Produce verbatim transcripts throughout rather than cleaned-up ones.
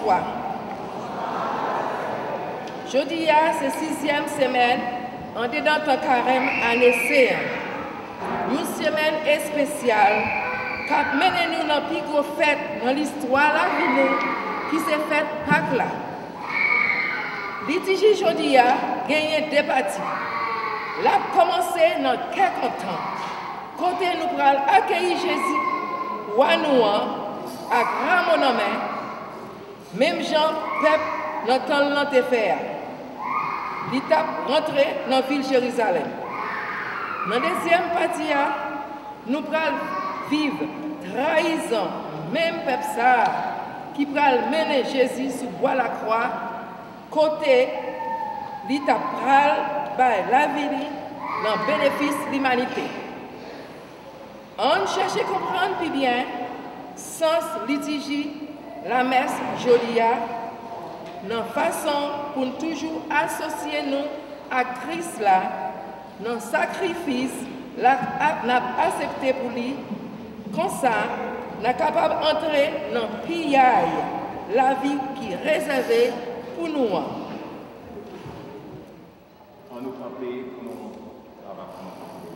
bonsoir. Jeudi, c'est sixième semaine, en dedans de carême année C. Une semaine spéciale qui a mené nous dans la plus grosse fête dans l'histoire de la ville qui s'est faite Pâques là. Litige jeudi a gagné deux parties. La commencé dans quelques temps. Côté nous pral accueillir Jésus, roi nous à grand monument, même Jean peuple dans temps l'an te faire. L'étape rentrée dans la ville Jérusalem. Dans la deuxième partie, nous pral vivre trahison, même peuple ça qui pral mener Jésus sous bois la croix, côté l'étape pral by la vie dans le bénéfice de l'humanité. On cherche à comprendre plus bien sens litige la messe jolia dans façon pour toujours associer nous à Christ là dans sacrifice là n'a accepté pour lui comme ça n'a capable d'entrer dans pillaille la vie qui est réservée pour nous. On nous camper pour nous travailler.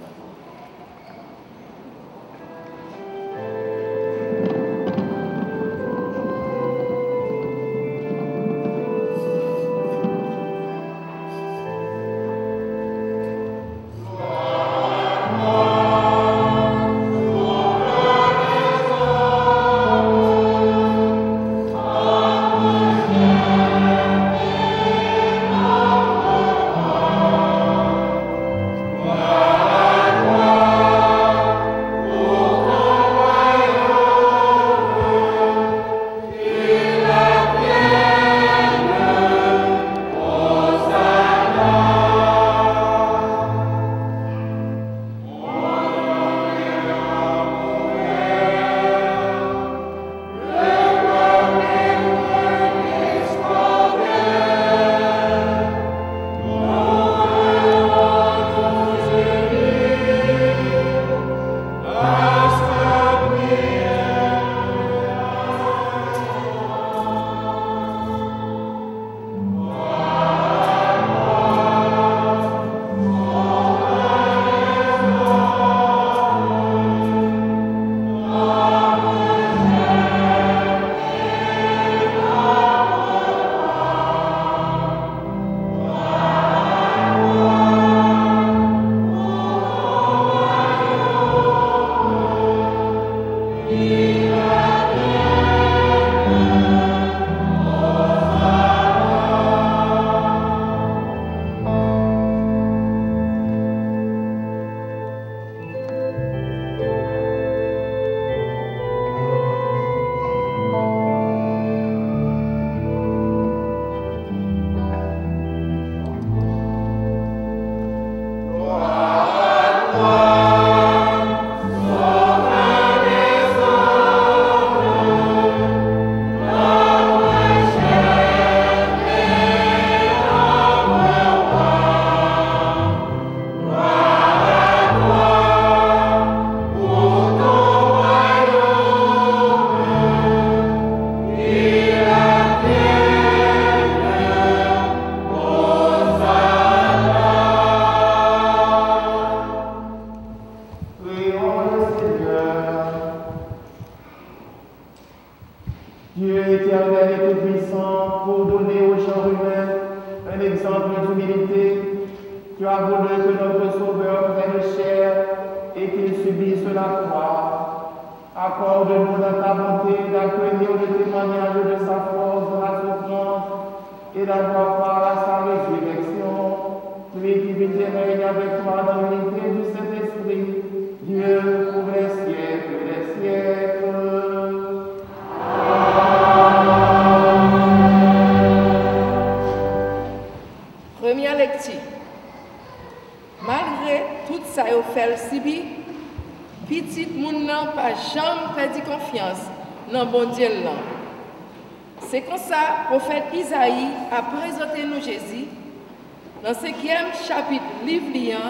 C'est comme ça, le prophète Isaïe a présenté nous Jésus dans le cinquième chapitre livre liant,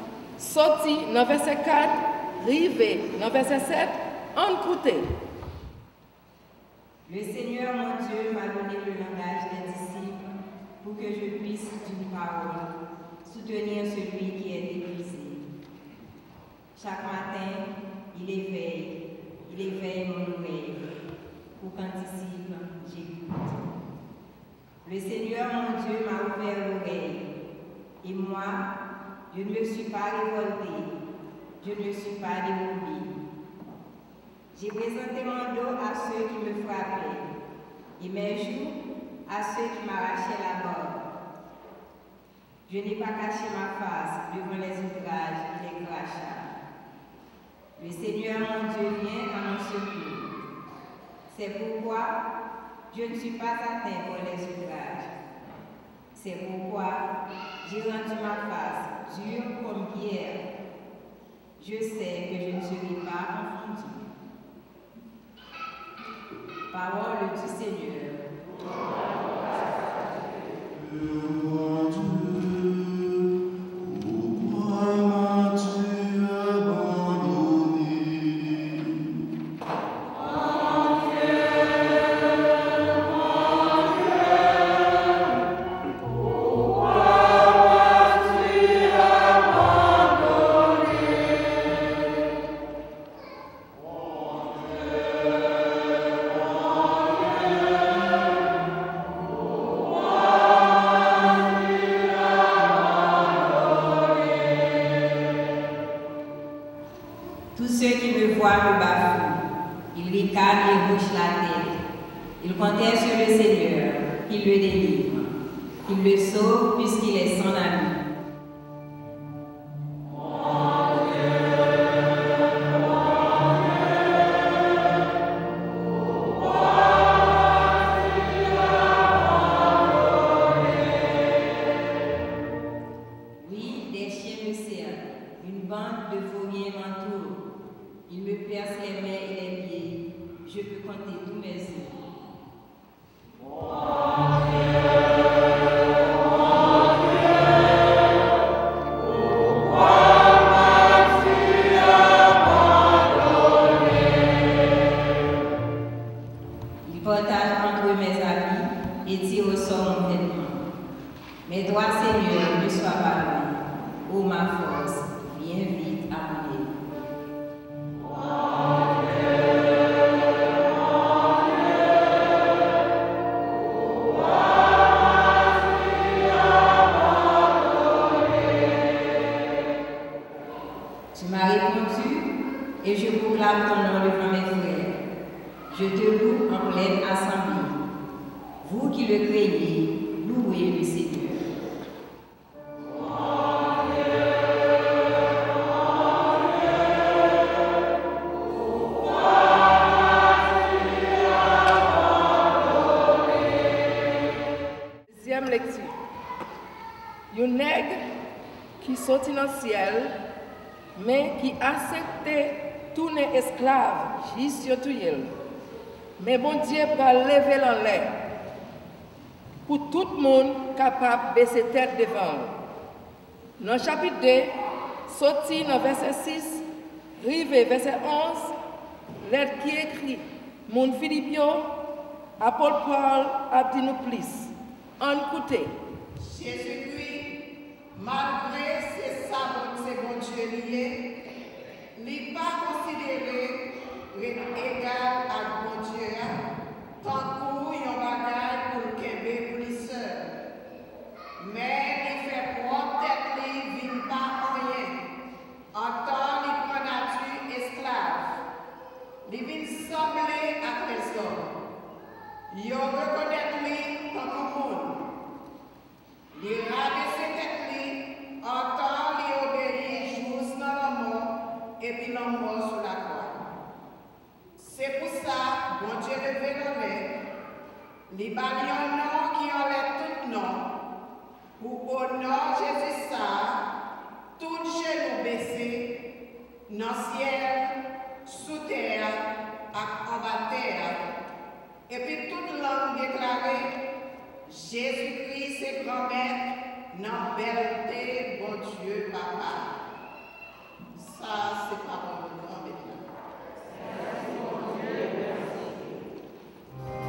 sorti dans verset quatre, rivé dans verset sept, en écouté. Le Seigneur mon Dieu m'a donné le langage des disciples pour que je puisse, d'une parole, soutenir celui qui est épuisé. Chaque matin, il éveille, il éveille mon oreille pour qu'en disciple, j'écoute. Le Seigneur mon Dieu m'a ouvert l'oreille et moi, je ne me suis pas révoltée, je ne me suis pas déroulée. J'ai présenté mon dos à ceux qui me frappaient et mes joues à ceux qui m'arrachaient la barbe. Je n'ai pas caché ma face devant les outrages et les crachats. Le Seigneur mon Dieu vient à mon secours. C'est pourquoi je ne suis pas atteint par les outrages. C'est pourquoi j'ai rendu ma face dure comme pierre. Je sais que je ne serai pas confondue. Parole du Seigneur. Mais bon Dieu va lever en l'air pour tout le monde capable de baisser tête devant. Dans le chapitre deux, sorti dans verset six, rivé verset onze, lettre qui écrit Mon Philippio, Apôtre Paul a dit nous plus. En écoutez. Jésus-Christ, malgré ses sabots, ses bon Dieu liés, n'est pas considéré égal à bon Dieu, tant qu'on y a bagage pour le Québec pour les sœurs. Mais il fait prendre tête, il ne vit pas rien. En temps, il prend nature esclave. Il vient sembler à les hommes. Il reconnaît lui tant que monde. Il rabaisse tête, en temps, il obéit juste dans la mort et puis la mort sur la croix. C'est pour ça, bon Dieu levé le main, les balions non qui enlèvent tout nom, pour au nom Jésus ça, tout genou baissé, dans le ciel, sous terre, en bas terre, et puis toute langue déclarée, Jésus-Christ c'est grand-mère, dans belleté, bon Dieu, papa. Ça, c'est parole de grand-mère. Thank you.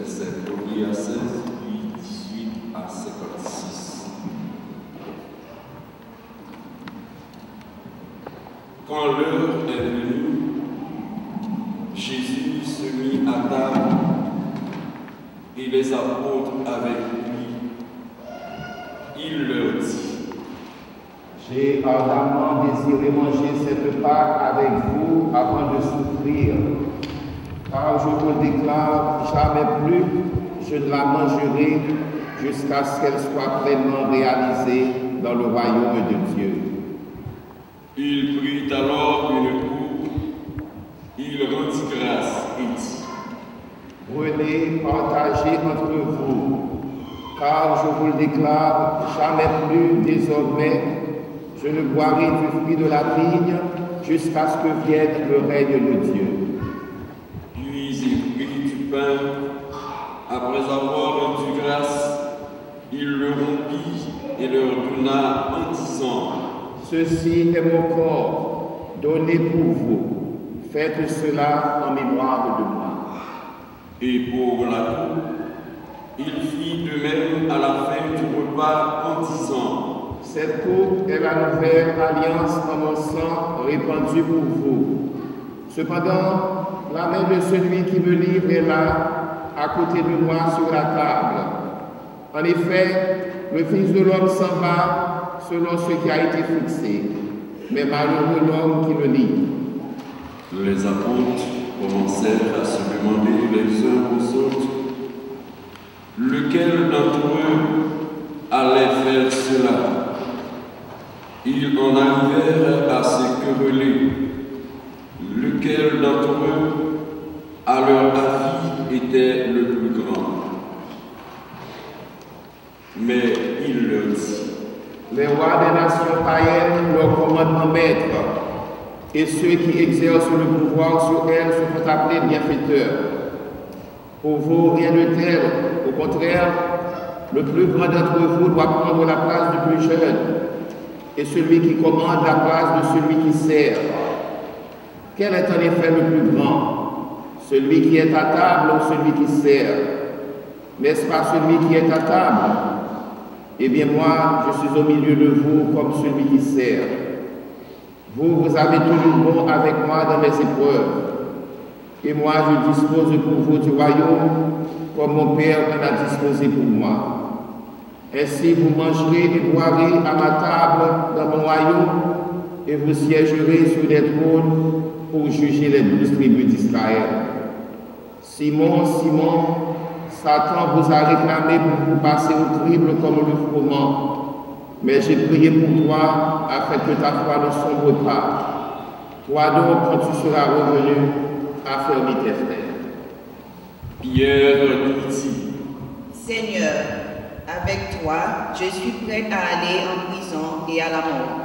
verset premier à seize, puis dix-huit à cinquante-six. Quand l'heure est venue, Jésus se mit à table et les apôtres avec lui. Il leur dit: J'ai ardemment désiré manger cette Pâque avec vous avant de souffrir, car je vous le déclare, jamais plus je ne la mangerai jusqu'à ce qu'elle soit pleinement réalisée dans le royaume de Dieu. Il prit alors une coupe, il rendit grâce et dit: Prenez, partagez entre vous, car je vous le déclare, jamais plus désormais je ne boirai du fruit de la vigne jusqu'à ce que vienne le règne de Dieu. Puis il prit du pain, après avoir rendu grâce, il le rompit et leur donna en disant: Ceci est mon corps, donné pour vous. Faites cela en mémoire de moi. Et pour la coupe, il fit de même à la fin du repas en disant: Cette coupe est la nouvelle alliance en mon sang répandu pour vous. Cependant, la main de celui qui me livre est là, à côté de moi sur la table. En effet, le Fils de l'homme s'en va selon ce qui a été fixé, mais malheureux l'homme qui le livre. Les apôtres commencèrent à se demander les uns aux autres lequel d'entre eux allait faire cela. Ils en arrivèrent à se quereller. Lequel d'entre eux, à leur avis, était le plus grand? Mais il leur dit: Les rois des nations païennes leur commandent en maître, et ceux qui exercent le pouvoir sur elles se font appeler bienfaiteurs. Pour vous, rien de tel. Au contraire, le plus grand d'entre vous doit prendre la place du plus jeune, et celui qui commande la place de celui qui sert. Quel est en effet le plus grand? Celui qui est à table ou celui qui sert? N'est-ce pas celui qui est à table? Eh bien moi, je suis au milieu de vous comme celui qui sert. Vous, vous avez tenu bon avec moi dans mes épreuves. Et moi, je dispose pour vous du royaume comme mon Père en a disposé pour moi. Ainsi, vous mangerez et boirez à ma table dans mon royaume, et vous siégerez sur des trônes pour juger les douze tribus d'Israël. Simon, Simon, Satan vous a réclamé pour vous passer au crible comme le froment. Mais j'ai prié pour toi, afin que ta foi ne sombre pas. Toi donc, quand tu seras revenu, affermis tes frères. Pierre lui dit: Seigneur, avec toi, je suis prêt à aller en prison et à la mort.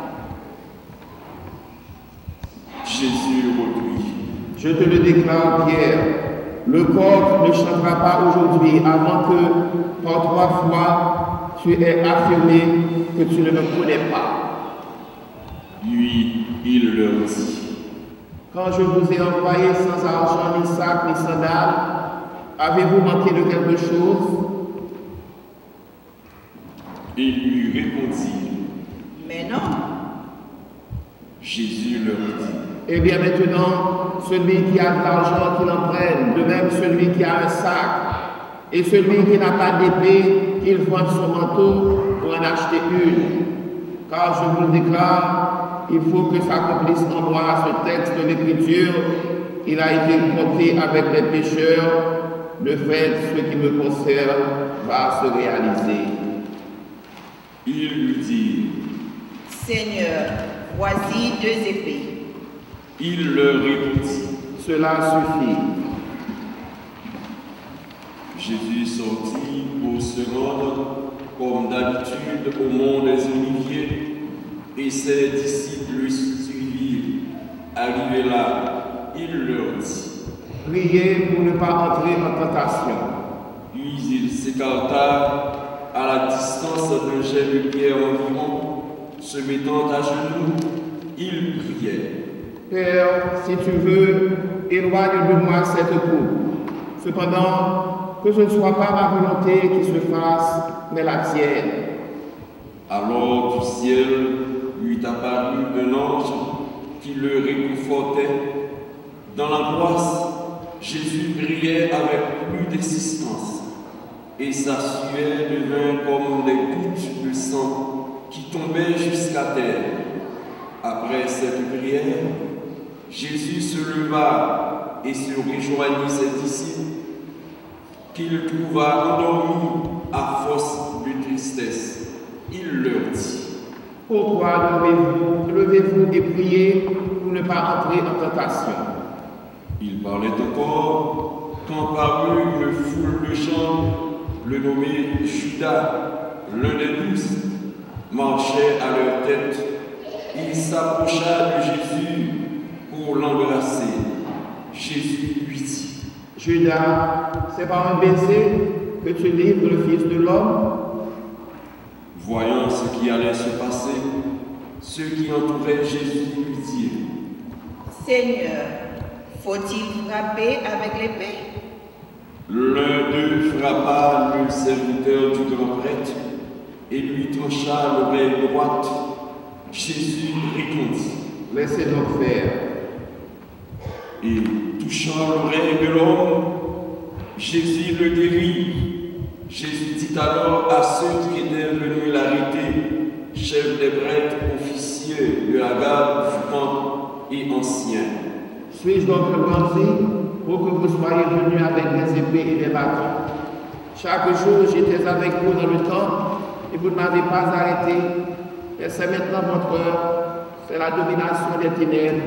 Jésus reprit: Je te le déclare, Pierre, le coq ne chantera pas aujourd'hui avant que, par trois fois, tu aies affirmé que tu ne me connais pas. Lui, il leur dit: Quand je vous ai envoyé sans argent, ni sac, ni sandales, avez-vous manqué de quelque chose? Il lui répondit: Mais non. Jésus leur dit: Eh bien maintenant, celui qui a de l'argent, qu'il en prenne, de même celui qui a un sac, et celui qui n'a pas d'épée, qu'il vende son manteau pour en acheter une. Car je vous le déclare, il faut que s'accomplisse en moi ce texte de l'Écriture. Il a été compté avec les pécheurs. Le fait, ce qui me concerne, va se réaliser. Il lui dit: Seigneur, voici deux épées. Il leur répondit: Cela suffit. Jésus sortit pour se rendre, comme d'habitude, au mont des Oliviers, et ses disciples le suivirent. Arrivé là, il leur dit: Priez pour ne pas entrer en tentation. Puis il s'écarta à la distance d'un jet de pierre environ, se mettant à genoux, il priait: Père, si tu veux, éloigne de moi cette coupe. Cependant, que ce ne soit pas ma volonté qui se fasse, mais la tienne. » Alors du ciel lui apparut un ange qui le réconfortait. Dans l'angoisse, Jésus priait avec plus d'insistance, et sa sueur devint comme des gouttes de sang qui tombaient jusqu'à terre. Après cette prière, Jésus se leva et se rejoignit ses disciples, qu'il trouva endormis à force de tristesse. Il leur dit: Pourquoi levez-vous, levez-vous et priez pour ne pas entrer en tentation? Il parlait encore quand parut une foule de gens, le nommé Judas, l'un des douze, marchait à leur tête. Il s'approcha de Jésus pour l'embrasser. Jésus lui dit: Judas, c'est par un baiser que tu livres le Fils de l'homme? Voyant ce qui allait se passer, ceux qui entouraient Jésus lui dirent: Seigneur, faut-il frapper avec l'épée? L'un d'eux frappa le serviteur du grand prêtre et lui trancha l'oreille droite. Jésus répondit: Laissez donc faire. Et touchant l'oreille de l'homme, Jésus le guérit. Jésus dit alors à ceux qui étaient venus l'arrêter, chefs des prêtres, officiers de la garde du temple et anciens: Suis-je donc le bandit pour que vous soyez venus avec des épées et des bâtons? Chaque jour, j'étais avec vous dans le temple et vous ne m'avez pas arrêté. Et c'est maintenant votre heure, c'est la domination des ténèbres.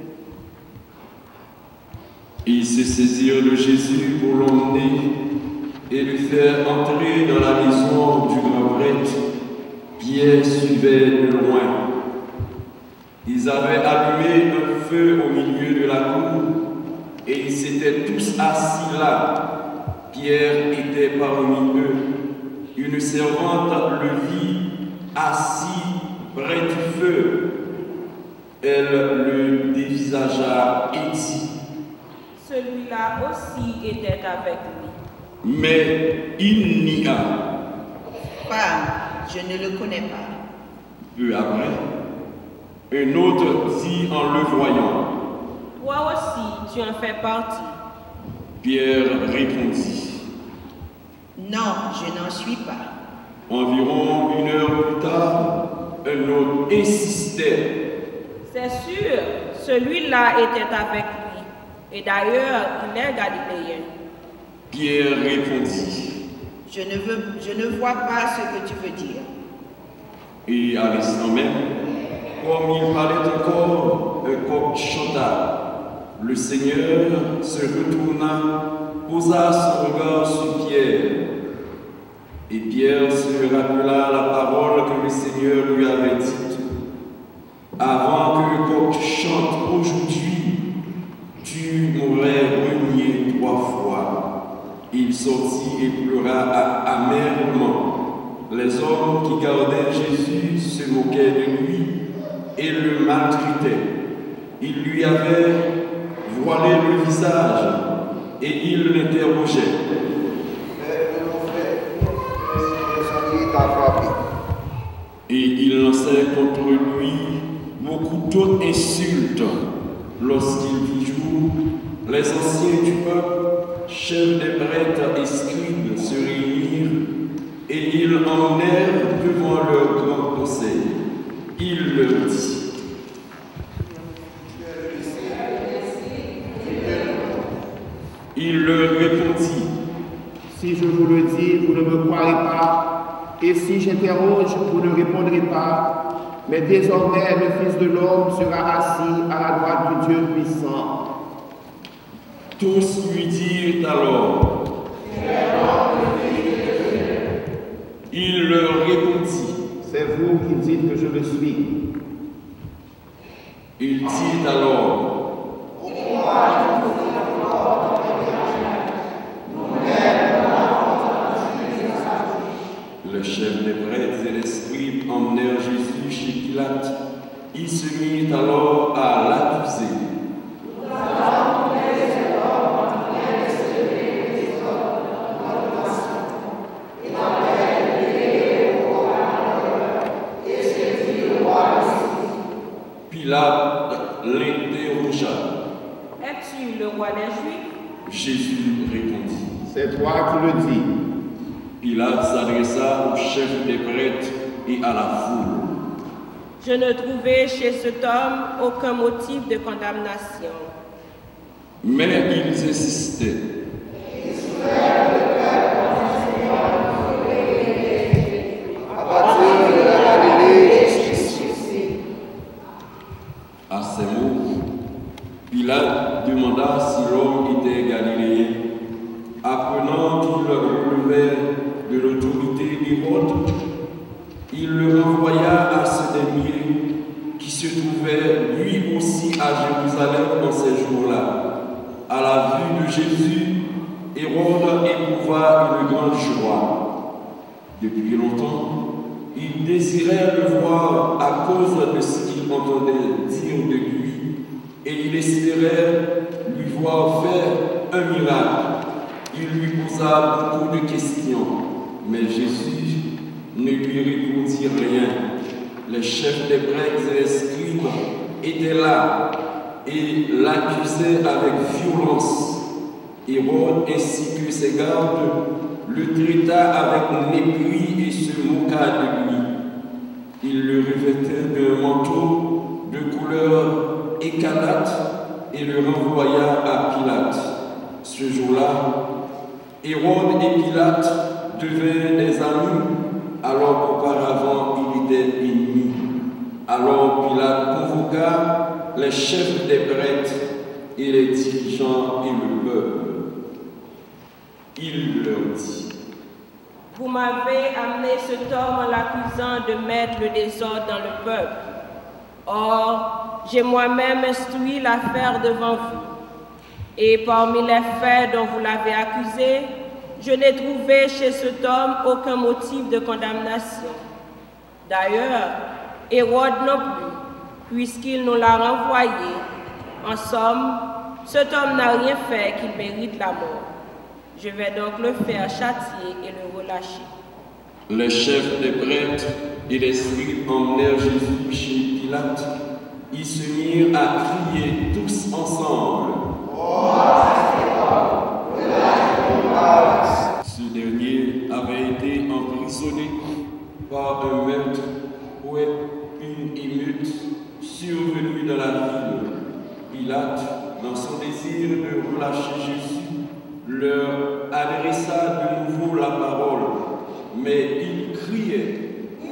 Ils se saisirent de Jésus pour l'emmener et le faire entrer dans la maison du grand prêtre. Pierre suivait de loin. Ils avaient allumé un feu au milieu de la cour et ils s'étaient tous assis là. Pierre était parmi eux. Une servante le vit assis près du feu. Elle le dévisagea et dit: Celui-là aussi était avec lui. Mais il nia. Femme, je ne le connais pas. Peu après, un autre dit en le voyant: Toi aussi, tu en fais partie. Pierre répondit: Non, je n'en suis pas. Environ une heure plus tard, un autre insistait: C'est sûr, celui-là était avec lui. Et d'ailleurs, il est galiléen. Pierre répondit: Je ne veux, je ne vois pas ce que tu veux dire. Et à l'instant même, comme il parlait encore, un coq chanta. Le Seigneur se retourna, posa son regard sur Pierre. Et Pierre se rappela la parole que le Seigneur lui avait dite: Avant que le coq chante aujourd'hui, tu m'aurais renié trois fois. Il sortit et pleura amèrement. Les hommes qui gardaient Jésus se moquaient de lui et le maltraitaient. Ils lui avaient voilé le visage et ils l'interrogeaient: Et ils lançaient contre lui beaucoup d'autres insultes. Lorsqu'il vit jour, les anciens du peuple, chefs des prêtres et scribes, se réunirent et ils emmenèrent devant leur grand conseil. Il leur dit: Il leur répondit: Si je vous le dis, vous ne me croirez pas, et si j'interroge, vous ne répondrez pas. Mais désormais, le Fils de l'homme sera assis à la droite du Dieu puissant. Tous lui dirent alors: Il leur répondit: C'est vous qui dites que je le suis. Il dit alors: Le chef des prêtres et les scribes emmenèrent Jésus chez Pilate. Il se mit alors à l'accuser. l'interrogea. Es-tu le roi des Juifs? Jésus répondit. C'est toi qui le dis. Pilate s'adressa au chef des prêtres et à la foule. Je ne trouvais chez cet homme aucun motif de condamnation. Mais ils insistaient. À ces mots, Pilate demanda si l'homme était galiléen. Apprenant qu'il relevait de l'autorité d'Hérode, il le renvoya à ce dernier qui se trouvait lui aussi à Jérusalem en ces jours-là. À la vue de Jésus, Hérode éprouva une grande joie. Depuis longtemps, il désirait le voir à cause de ce qu'il entendait dire de lui, et il espérait lui voir faire un miracle. Il lui posa beaucoup de questions, mais Jésus ne lui répondit rien. Les chefs des prêtres et les scribes étaient là et l'accusaient avec violence. Hérode ainsi que ses gardes le traita avec mépris et se moqua de lui. Il le revêtait d'un manteau de couleur écarlate et le renvoya à Pilate. Ce jour-là, Hérode et Pilate devinrent des amis, alors qu'auparavant ils étaient ennemis. Alors Pilate convoqua les chefs des prêtres et les dirigeants et le peuple. Il leur dit: Vous m'avez amené cet homme en l'accusant de mettre le désordre dans le peuple. Or, j'ai moi-même instruit l'affaire devant vous. Et parmi les faits dont vous l'avez accusé, je n'ai trouvé chez cet homme aucun motif de condamnation. D'ailleurs, Hérode non plus, puisqu'il nous l'a renvoyé. En somme, cet homme n'a rien fait qu'il mérite la mort. Je vais donc le faire châtier et le relâcher. Les chefs des prêtres et les scribes emmenèrent Jésus chez Pilate. Ils se mirent à crier tous ensemble: Ce dernier avait été emprisonné par un maître ou une émeute survenue dans la ville. Pilate, dans son désir de relâcher Jésus, leur adressa de nouveau la parole, mais ils criaient.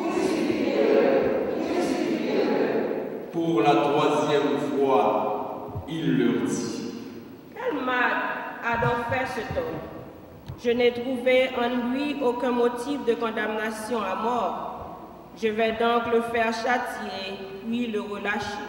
Pour la troisième fois, il leur dit: Quel mal a donc fait cet homme? Je n'ai trouvé en lui aucun motif de condamnation à mort. Je vais donc le faire châtier, puis le relâcher.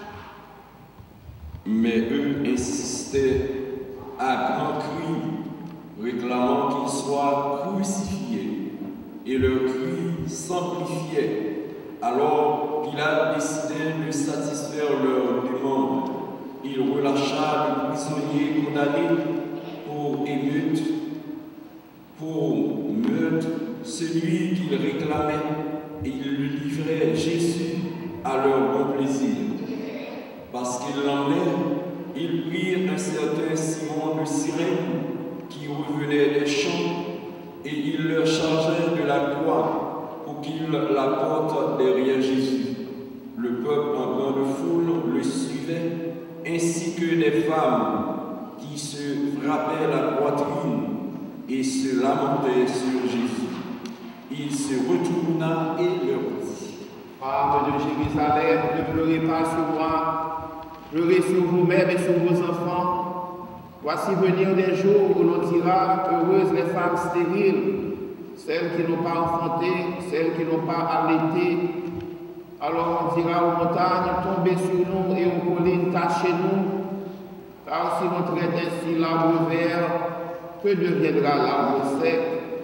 Mais eux insistaient à grands cris, réclamant qu'il soit crucifié, et leurs cris s'amplifiaient. Alors Pilate décidait de satisfaire leur demande. Il relâcha le prisonnier condamné pour émeute, pour meurtre, celui qu'il réclamait, et il le livrait Jésus à leur bon plaisir. Parce qu'ils l'emmenaient, ils prirent un certain Simon de Cyrène qui revenait des champs, et ils leur chargeaient de la croix pour qu'il la porte derrière Jésus. Le peuple en grande foule le suivait, ainsi que des femmes qui se frappaient la poitrine et se lamentaient sur Jésus. Il se retourna et leur dit: Femmes de Jérusalem, ne pleurez pas sur moi, pleurez sur vous-mêmes et sur vos enfants. Voici venir des jours où l'on dira: heureuses les femmes stériles, celles qui n'ont pas enfanté, celles qui n'ont pas allaité. Alors on dira aux montagnes: tombez sur nous, et aux collines: tachez-nous. Car si l'on traite ainsi l'arbre vert, que deviendra l'arbre sec?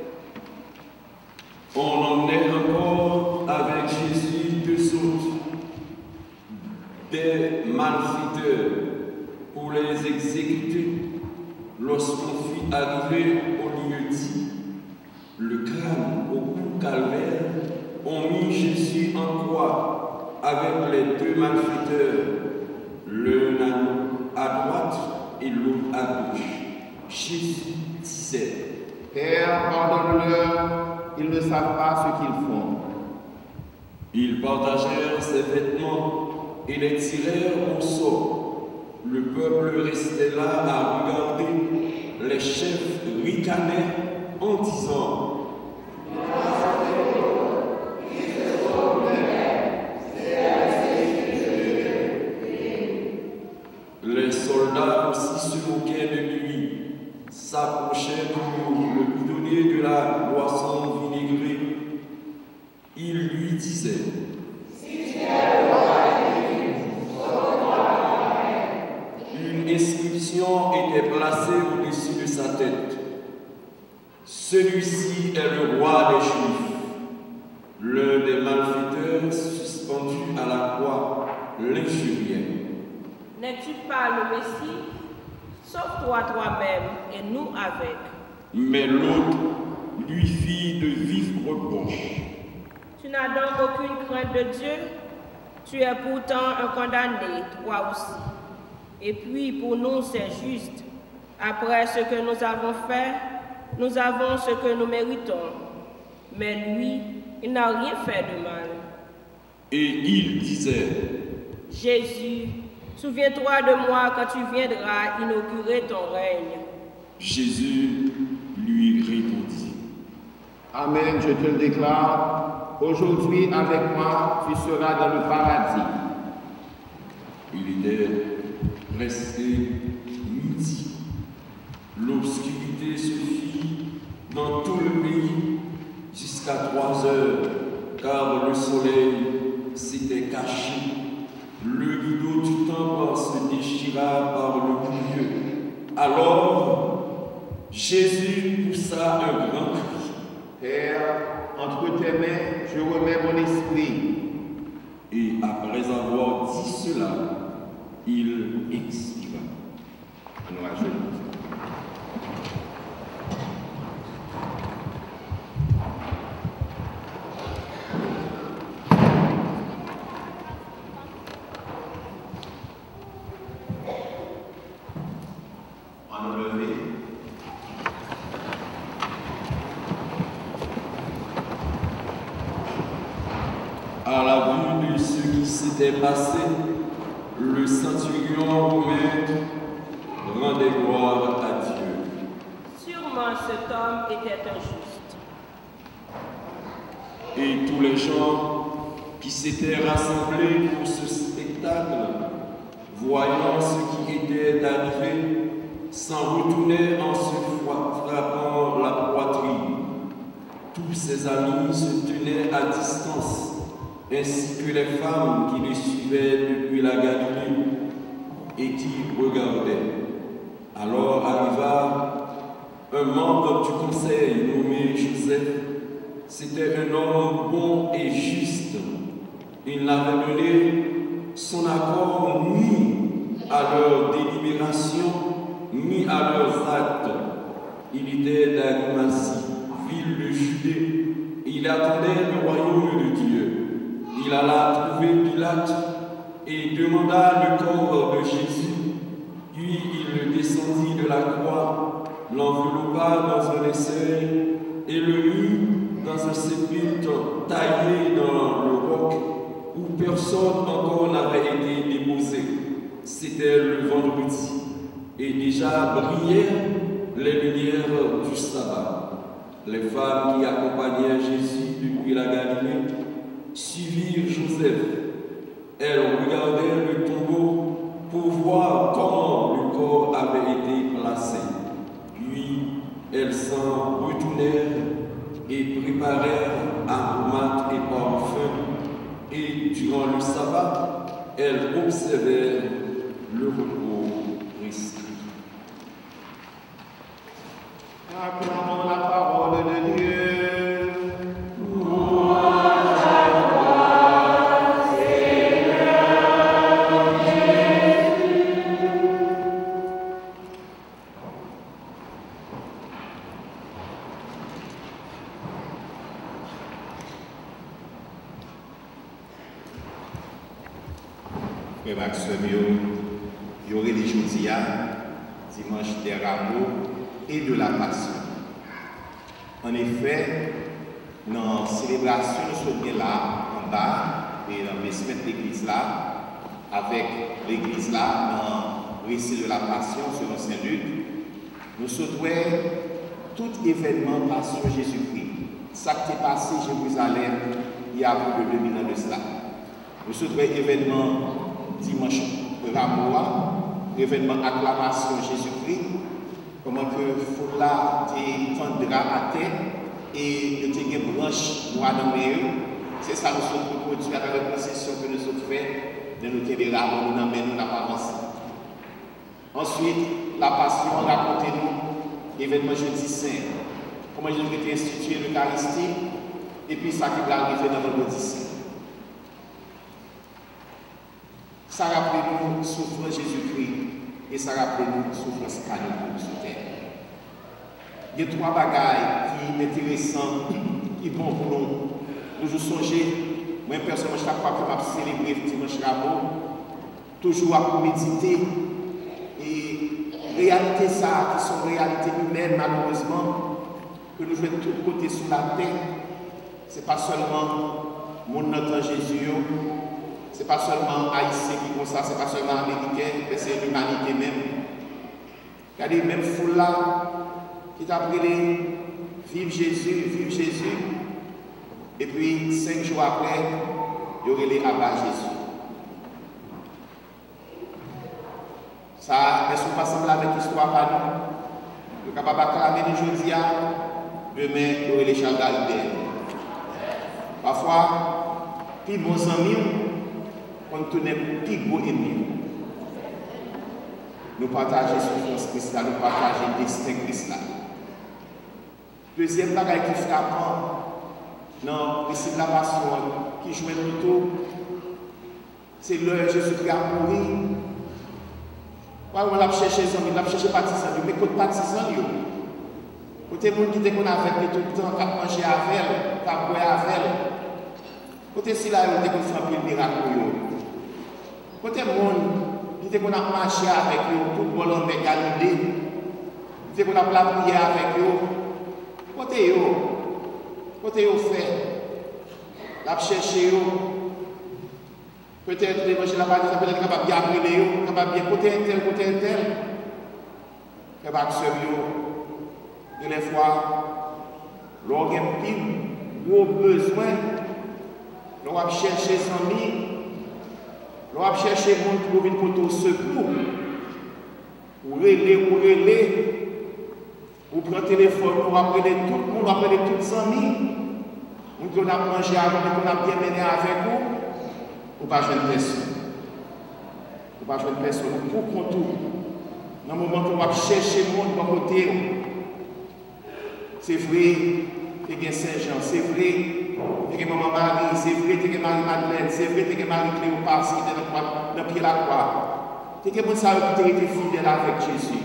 On emmenait encore avec Jésus deux sortes, des malfaiteurs pour les exécuter. Lorsqu'on fut arrivé au lieu dit, le crâne au cou calvaire, on mit Jésus en croix avec les deux malfaiteurs, l'un à nous ils ne savent pas ce qu'ils font. Ils partagèrent ses vêtements et les tirèrent au sort. Le peuple restait là à regarder. Les chefs ricanaient en disant: les soldats aussi se moquaient de lui, s'approchaient pour lui donner de la boisson vinaigrée. Ils lui disaient: si tu es le roi, une inscription était placée au-dessus de sa tête. Celui-ci est le roi des Juifs. L'un des malfaiteurs suspendu à la croix l'injuriait: n'es-tu pas le Messie? Sauve-toi toi-même et nous avec. Mais l'autre lui fit de vifs reproches. Tu n'as donc aucune crainte de Dieu? Tu es pourtant un condamné, toi aussi. Et puis pour nous c'est juste. Après ce que nous avons fait, nous avons ce que nous méritons. Mais lui, il n'a rien fait de mal. Et il disait: Jésus, souviens-toi de moi quand tu viendras inaugurer ton règne. Jésus lui répondit: Amen, je te le déclare, aujourd'hui avec moi, tu seras dans le paradis. Il était presque midi. L'obscurité se fit dans tout le pays jusqu'à trois heures, car le soleil s'était caché. Le rideau du temple se déchira par le milieu. Alors, Jésus poussa un grand cri: Père, entre tes mains, je remets mon esprit. Et après avoir dit cela, il expira. Nous à genoux. À la vue de ce qui s'était passé, le centurion romain rendait gloire à Dieu. Sûrement cet homme était injuste. Et tous les gens qui s'étaient rassemblés pour ce spectacle, voyant ce qui était arrivé, s'en retournaient en se frappant la poitrine. Tous ses amis se tenaient à distance, ainsi que les femmes qui les suivaient depuis la Galilée et qui regardaient. Alors arriva un membre du conseil nommé Joseph. C'était un homme bon et juste. Il n'avait donné son accord ni à leur délibération, ni à leurs actes. Il était d'Arimathie, ville de Judée. Il attendait le royaume de Dieu. Il alla trouver Pilate et demanda le corps de Jésus. Puis il descendit de la croix, l'enveloppa dans un linceul et le mit dans un sépulcre taillé dans le roc où personne encore n'avait été déposé. C'était le vendredi et déjà brillaient les lumières du sabbat. Les femmes qui accompagnaient Jésus depuis la Galilée suivirent Joseph. Elles regardaient le tombeau pour voir comment le corps avait été placé. Puis elles s'en retournèrent et préparèrent aromates et parfums. Et durant le sabbat, elles observèrent le repos prescrit. Acclamons la parole de Dieu. Frère Maxime, il y aurait des jours dimanche des rameaux et de la passion. En effet, dans la célébration, nous sommes là, en bas, et dans les semaines de l'église là, avec l'église là, dans le récit de la Passion selon Saint Luc, nous souhaitons tout événement Passion Jésus-Christ. Ça qui est passé à Jérusalem il y a plus de deux mille ans de cela. Nous souhaitons événement dimanche Ramoa, événement acclamation Jésus-Christ, comment que Foula tendra à terre et de te branche noire dans le c'est ça nous souhaitons produire avec la concession que nous souhaitons faire de nous tenir là, nous n'amènons nous n'avance. Ensuite, la Passion, racontez-nous l'événement jeudi saint, comment Jésus a institué l'Eucharistie, et puis ça qui va arriver dans le vendredi saint. Ça rappelle-nous souffrance Jésus-Christ, et ça rappelle-nous souffrance canonique sur terre. Il y a trois bagailles qui sont intéressants, qui sont bons pour nous. Nous nous songer, moi personnellement, chaque fois que je célébrer dimanche Rameau, toujours à méditer et réalité ça, qui sont réalités humaines malheureusement, que nous jouons de tous côtés sur la terre. Ce n'est pas seulement mon entend Jésus, ce n'est pas seulement haïtien qui font ça, ce n'est pas seulement américain, mais c'est l'humanité même. Regardez, même foule là, qui t'a appelé vive Jésus, vive Jésus. Et puis, cinq jours après, il y aurait les abat Jésus. Ça, est-ce qu'on va sembler avec l'histoire par nous? Le capable d'acclamer les jeudi, demain, il y aurait les Charles d'Albert. Parfois, plus bons amis, on tourne plus beaux ennemis. Nous partageons souffrance Christ, nous partageons le destin Christ. Deuxième bagage qui est frappant, non, c'est la passion qui joue le tout. C'est l'heure Jésus-Christ a mouru. On l'a cherché les amis, on l'a cherché les partisans, mais côté partisans, côté monde qui était qu'on avait tout le temps, qui a mangé avec elle, qui a boire avec elle. Côté si là, on était qu'on fait un peu de miracle. Côté monde qui était qu'on a marché avec eux, tout le monde avec Galilée. Qui était qu'on a la prière avec eux. Côté eux. Côté vous fait, la chercher, peut-être l'évangile la partie, peut-être capable bien appeler, capable bien côté un tel, côté un tel. Capable de les fois, l'on a plus gros besoin, l'on va chercher son amis, l'on va chercher le monde pour venir pour tout secours, ou relais, ou relais. Vous prenez le téléphone, vous appelez tout le monde, vous appelez tous les amis. Vous qu'on a mangé avec vous, qu'on a bien mené avec vous. Vous ne pas jouer personne. Vous ne pas jouer personne. Pour contour. Dans le moment où vous chercher le monde de côté, c'est vrai que Saint-Jean, c'est vrai que Maman Marie, c'est vrai que Marie-Madeleine, c'est vrai que Marie-Cléopas qui était dans le pied de la croix. C'est que vous savez que vous été fidèle avec Jésus.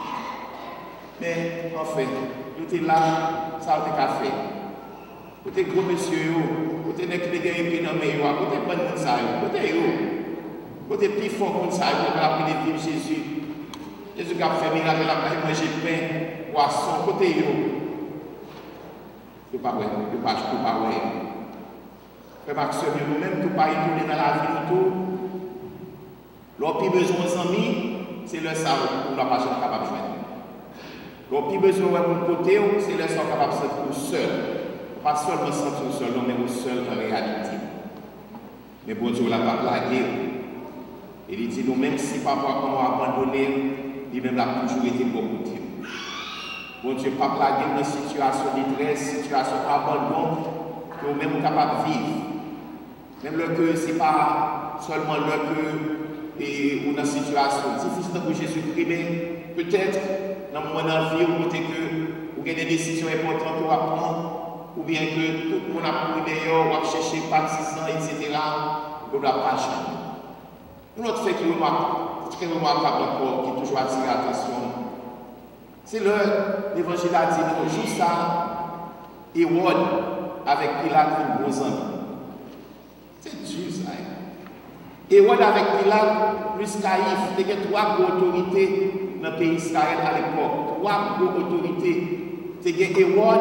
Mais en fait, vous êtes là, ça a été café. Vous êtes gros monsieur, vous êtes les gars qui sont dans le meilleur, vous êtes bon ça, vous êtes où? Vous êtes plus fort comme ça, vous êtes appelé vivre Jésus. Jésus qui a fait miracle, il a mangé pain, poisson, vous êtes où? Vous ne pouvez pas voir, vous ne pouvez pas voir. Frère Maxime, nous-mêmes, tout pas retourner dans la vie, tout. L'on plus besoin d'amis, c'est le savon, on ne va pas être capable de jouer. Donc, plus besoin de mon côté, c'est les gens capables de se sentir seul. Pas seulement se sentir seul, non, mais seul en réalité. Mais bon Dieu, on n'a pas plagué. Et il dit, nous, même si papa a abandonné, lui-même a toujours été beaucoup de Dieu. Bon Dieu, pas plagué dans une situation de détresse, situation d'abandon, que nous-mêmes sommes capables de vivre. Même le que ce n'est pas seulement le que, et, ou dans une situation difficile pour Jésus-Christ, mais peut-être, dans le moment de la vie, où vous avez des décisions importantes à prendre, ou bien que tout le monde a pris d'ailleurs, ou a cherché partisans, et cetera, on ne doit pas changer. Une autre fait qui est très remarquable encore, qui toujours attire l'attention, c'est l'évangile a dit, nous joue ça, Hérode, avec Pilate, une grosse amie. C'est dur ça. Hérode avec Pilate, plus Caïphe, il y a trois autorités dans le pays d'Israël à l'époque. Trois autorités. C'est Hérode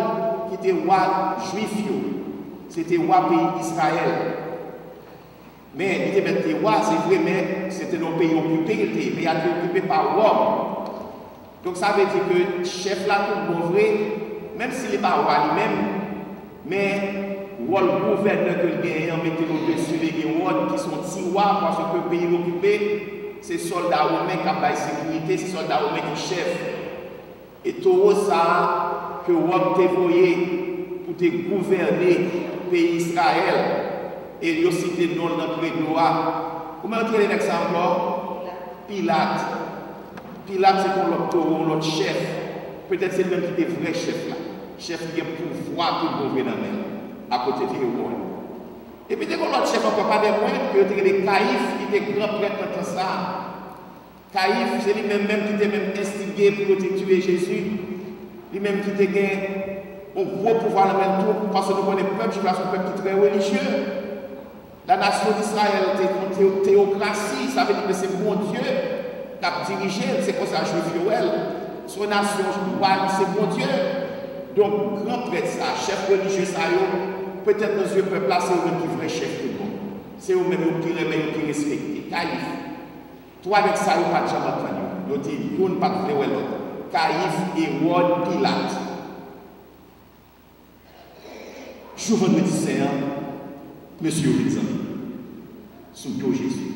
qui était roi juif, c'était roi pays Israël. Mais il était roi, c'est vrai, mais c'était un pays occupé, il était pays occupé par Rome. Donc ça veut dire que le chef là, tout bon vrai, même s'il n'est pas roi lui-même, mais le gouverneur que le gagne, mettez au-dessus les guerriers qui sont tiroirs parce que le pays occupé, c'est soldats romains qui ont la sécurité, c'est soldats romains qui chef. Et tout ça que Rome t'a voyé pour te gouverner le pays Israël. Et il y a aussi des noms dans le droit. Comment on dit avec ça encore? Pilate. Pilate, c'est pour l'autre l'autre chef. Peut-être c'est le même qui est vrai chef là. Chef qui a pouvoir pour gouverner à côté de Hérode. Et puis, dès qu'on l'autre chef, on ne peut pas dire que il y a des caïfs qui étaient grands prêtres dans ça. Caïphe, c'est lui-même même qui était même instigé pour tuer Jésus. Lui-même qui était un gros pouvoir dans le même tour parce que nous connaissons le peuple, je pense un peuple qui est très religieux. La nation d'Israël était une théocratie, ça veut dire que c'est bon Dieu qui a dirigé, c'est comme ça, juif Yoel. Son nation, c'est bon Dieu. Donc, grand prêtre, ça, chef religieux, ça, peut-être dans ce peuple-là, c'est eux-mêmes qui vrai chef du monde. C'est eux-mêmes qui réveillent, qui respectent. Caïphe. Toi, avec ça, il n'y a pas de jamais entendu. Ils disent, il n'y a pas de vrai l'autre. Caïphe, Hérode, Pilate. Je vous me dis, monsieur Vincent, sous dos Jésus.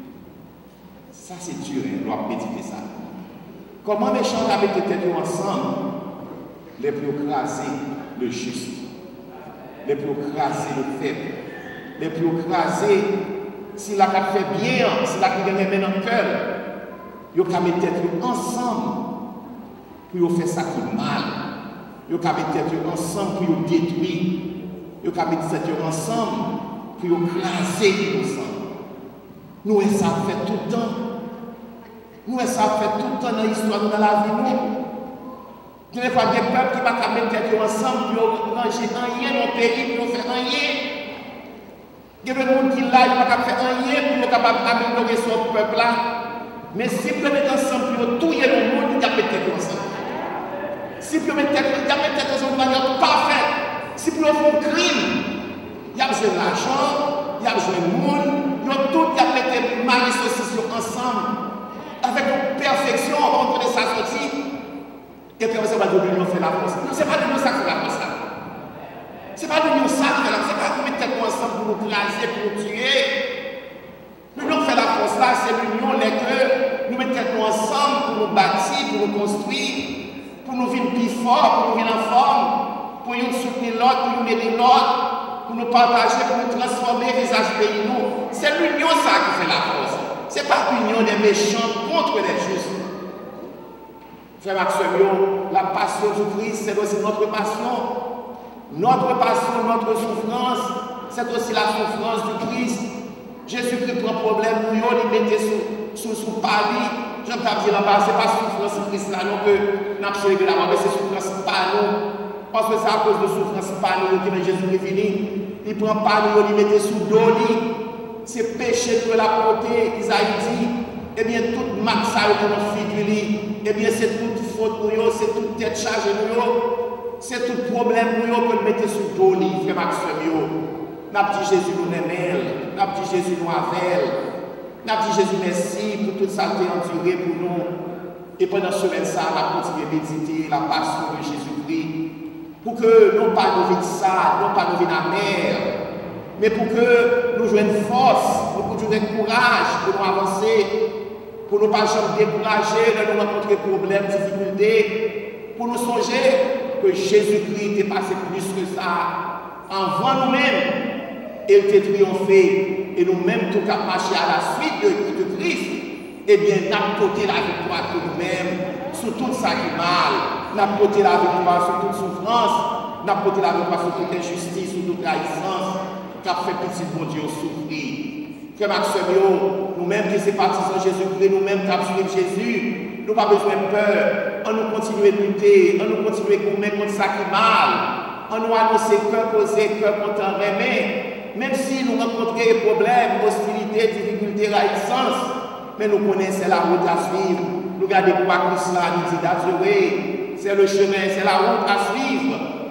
Ça, c'est dur, hein, on doit méditer ça. Comment les gens avaient été ensemble, les plus écrasés, le juste, les plus écrasés, le faible, les plus écrasés, s'il a fait bien, s'il a gagné dans le cœur, ils ont mis tête ensemble pour faire ça qui est mal. Ils ont mis tête ensemble pour détruire. Ils ont mis tête ensemble pour écraser ensemble. Nous, ça fait tout le temps. Nous, ça fait tout le temps dans l'histoire, dans la vie. Nous. Il y a des peuples qui ne peuvent pas mettre tête ensemble pour ranger rien dans le pays, pour faire rien. Il y a des gens qui là, ils ne peuvent pas faire rien pour améliorer son peuple là. Mais si vous mettez ensemble pour tout le monde, il y a peut-être ensemble. Si vous mettez ensemble de manière parfaite, si vous faites un crime, il y a besoin d'argent, il y a besoin de monde, il y a tout, il y a peut-être mal association ensemble, avec une perfection, on connaît ça sorti. Et puis on va dire l'union fait la force. Non, ce n'est pas l'union ça qui fait la force. Ce n'est pas l'union ça qui fait la force. Ce n'est pas nous mettre ensemble pour nous craser, pour nous tuer. L'union fait la force là, c'est l'union, les que nous mettons ensemble pour nous bâtir, pour nous construire, pour nous vivre plus fort, pour nous vivre en forme, pour nous soutenir l'autre, pour nous aider l'autre, pour nous partager, pour nous transformer le visage pays nous. C'est l'union ça qui fait la force. Ce n'est pas l'union des méchants contre les justes. Frère Maxime, la passion du Christ, c'est aussi notre passion. Notre passion, notre souffrance, c'est aussi la souffrance du Christ. Jésus-Christ prend problème, nous, il mettait sous, sous, sous Paris. Jean t'ai dit là-bas, ce n'est pas souffrance du Christ là, non, que nous avons célébré là-bas, mais c'est souffrance par nous. Parce que c'est à cause de souffrance par nous que Jésus est venu. Il prend par nous, il mettait sous dos, c'est péché que la portée, Isaïe dit. Eh bien, toute marque ça que nous figure, eh bien, c'est toute faute nous, c'est toute tête chargée nous, c'est tout problème nous que nous mettons sous le dos, frère Maxime. N'a dit Jésus nous aime, n'a dit Jésus nous avec, n'a dit Jésus merci pour toute ça qui est enduré pour nous. Et pendant ce semaine, ça, on a continué à méditer la passion de Jésus-Christ, pour que non pas nous vivions ça, non pas nous vivions amers, mais pour que nous jouions force, pour que nous jouions courage, pour nous avancer. Pour ne pas jamais décourager, de nous rencontrer problèmes, difficultés, pour nous songer que Jésus-Christ est passé plus que ça. Avant nous-mêmes, il était triomphé, et nous-mêmes, tout qu'à marcher à la suite de, de Christ, eh bien, n'a porté la victoire pour nous-mêmes, sur tout ça qui est mal, n'a porté la victoire sur toute souffrance, n'a porté la victoire sur toute injustice, sur toute trahissance, qu'a fait petit bon Dieu souffrir. Frère Maxime, nous-mêmes qui sommes partisans de Jésus-Christ, nous-mêmes qui suivons Jésus, nous n'avons pas besoin de peur. On nous continue à lutter, on nous continue à commettre contre ça qui est mal. On nous annonce cœur posé, cœur content, mais même si nous rencontrons des problèmes, hostilités, difficultés, réticence, mais nous connaissons la route à suivre. Nous regardons pour Christ là, nous dit d'assurer, c'est le chemin, c'est la route à suivre.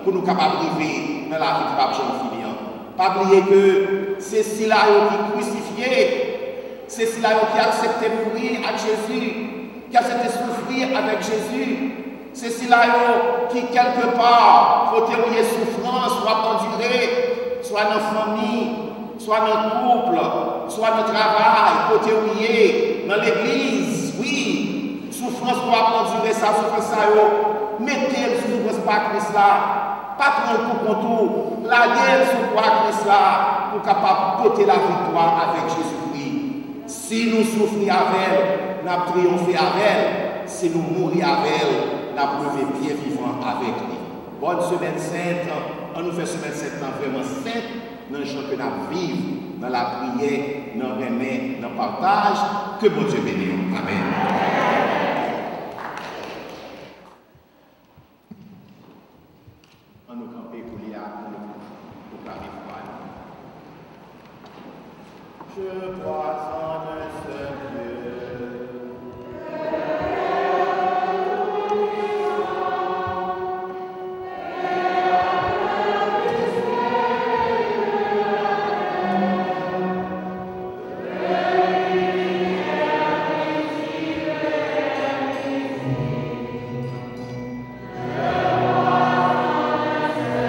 pour nous capables d'arriver dans la vie de Pape Jean-Philippe. Pas oublier que c'est cela qui crucifié, c'est cela qui a accepté mourir avec Jésus, qui a accepté souffrir avec Jésus. C'est cela qui, quelque part, côté où il y a souffrance, soit endurée, soit dans la famille, soit dans le couple, soit dans le travail, côté où il y a dans l'église, oui, souffrance doit endurer ça, souffrance ça, mettez-le sous souffrance par Christ là, pas prendre pour contour, la guerre sous quoi Christ là, pour capable de porter la victoire avec Jésus-Christ. Si nous souffrons avec elle, nous avons triomphé avec elle, si nous mourons avec elle, la preuve bien vivant avec lui. Bonne semaine sainte, on nous fait semaine sainte vraiment sainte, dans le championnat vivre, dans la prière, dans le remède, dans le partage. Que bon Dieu bénisse. Amen. On nous camper pour l'I A, pour proclamer foi. Je crois en un seul Dieu.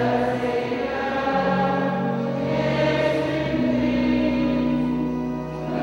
Amen.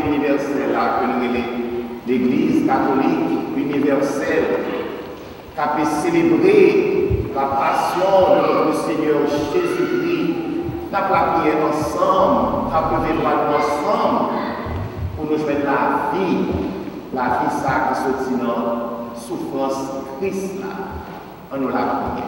universelle là, que nous avons l'Église catholique universelle, qui a pu célébrer la passion de notre Seigneur Jésus-Christ, qui a pu prier ensemble, qui a pu vivre ensemble pour nous joindre la vie, la vie ça qui sortit dans la souffrance Christ là. On nous l'a prié.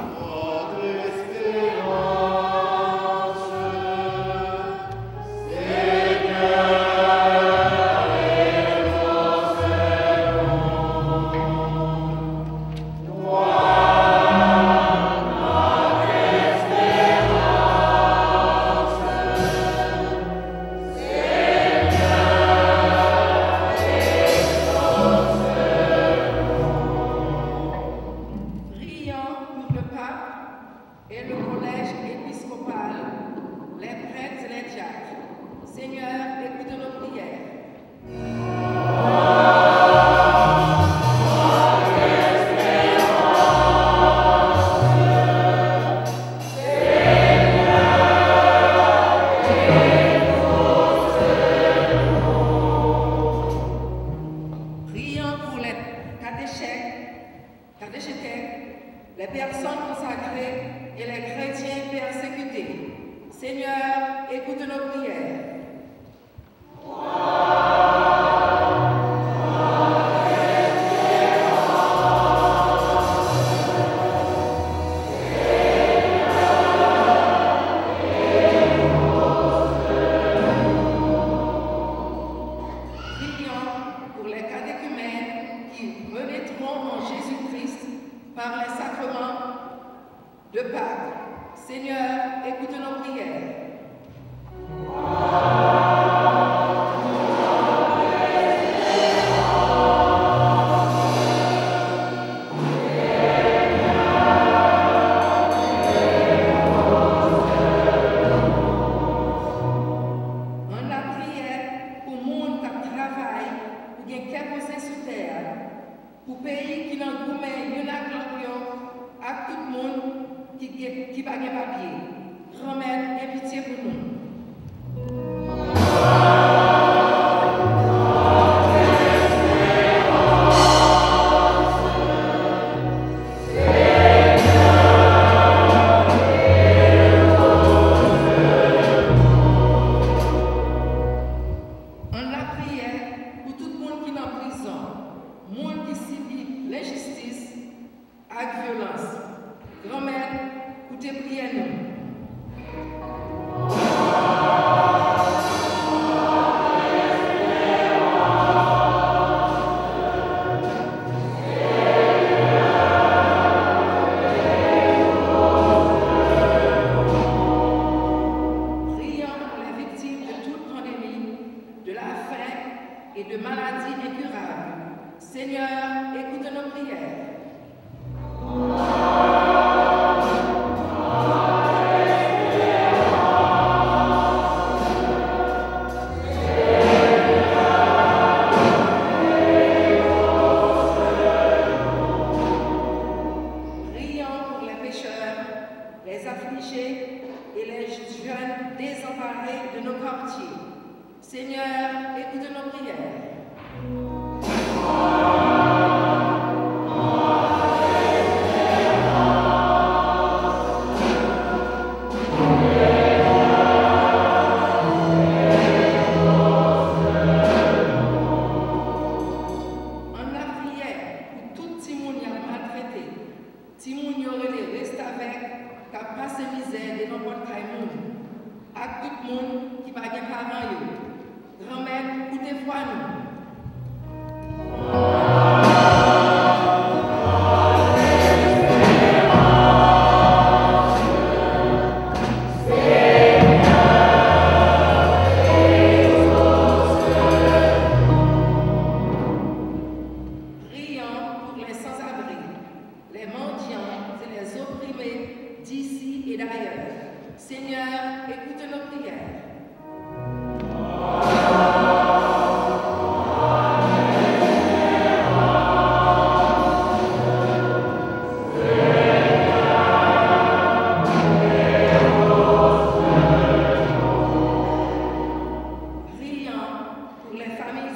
Prions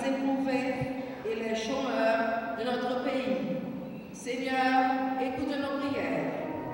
éprouvés et les chômeurs de notre pays. Seigneur, écoute nos prières.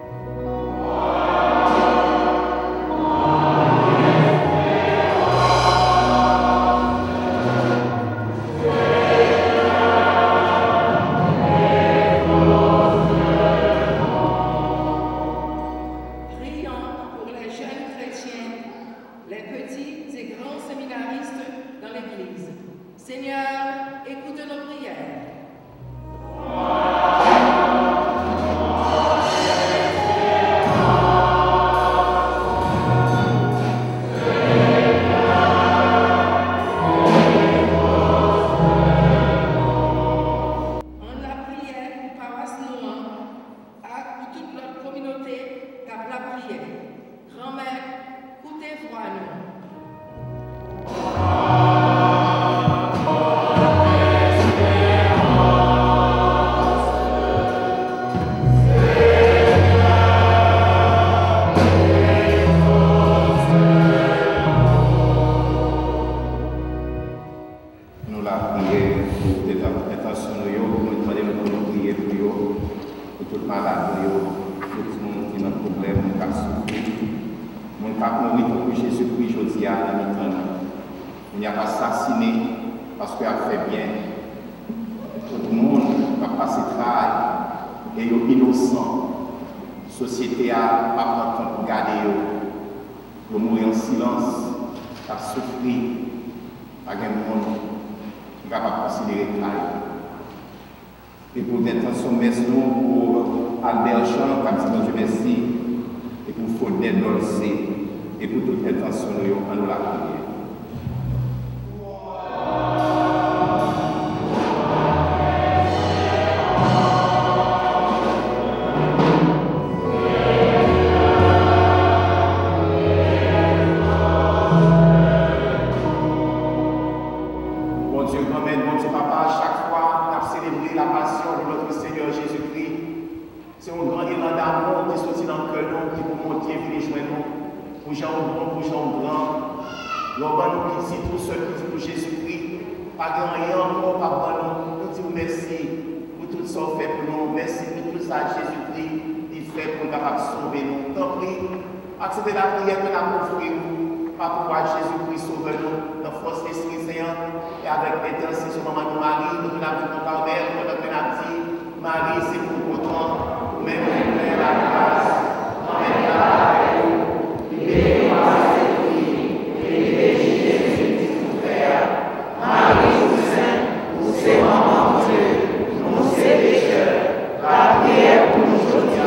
Acceptez la prière que nous avons offert par pouvoir Jésus-Christ sauve-nous, dans force d'Esprit Saint, et avec l'intercession de Maman Marie, nous l'avons dit Carmel, nous l'avons dit Marie, c'est pour autant, même Père la grâce, emmène-la avec nous, libérez-moi cette vie, et libérez Jésus tout frère. Marie, vous sainte, vous c'est maman Dieu, nous c'est pécheurs, la prière pour nous aujourd'hui,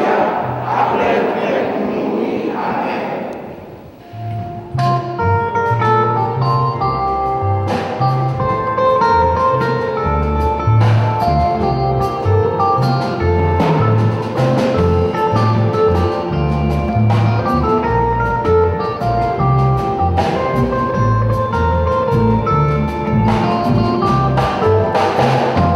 après le prière pour nous. Amen. Thank you.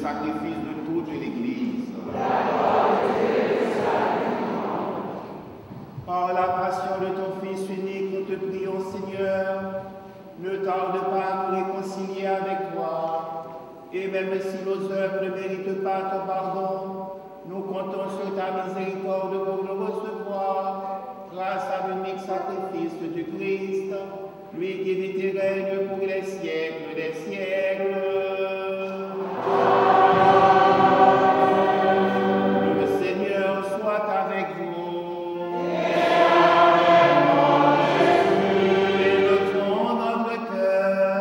sacrifice de toute l'Église. Par la passion de ton Fils unique, nous te prions, Seigneur, ne tarde pas à nous réconcilier avec toi. Et même si nos œuvres ne méritent pas ton pardon, nous comptons sur ta miséricorde pour nous recevoir, grâce à l'unique sacrifice du Christ, lui qui vit et règne pour les siècles des siècles. Le Seigneur soit avec vous. Élevons notre cœur.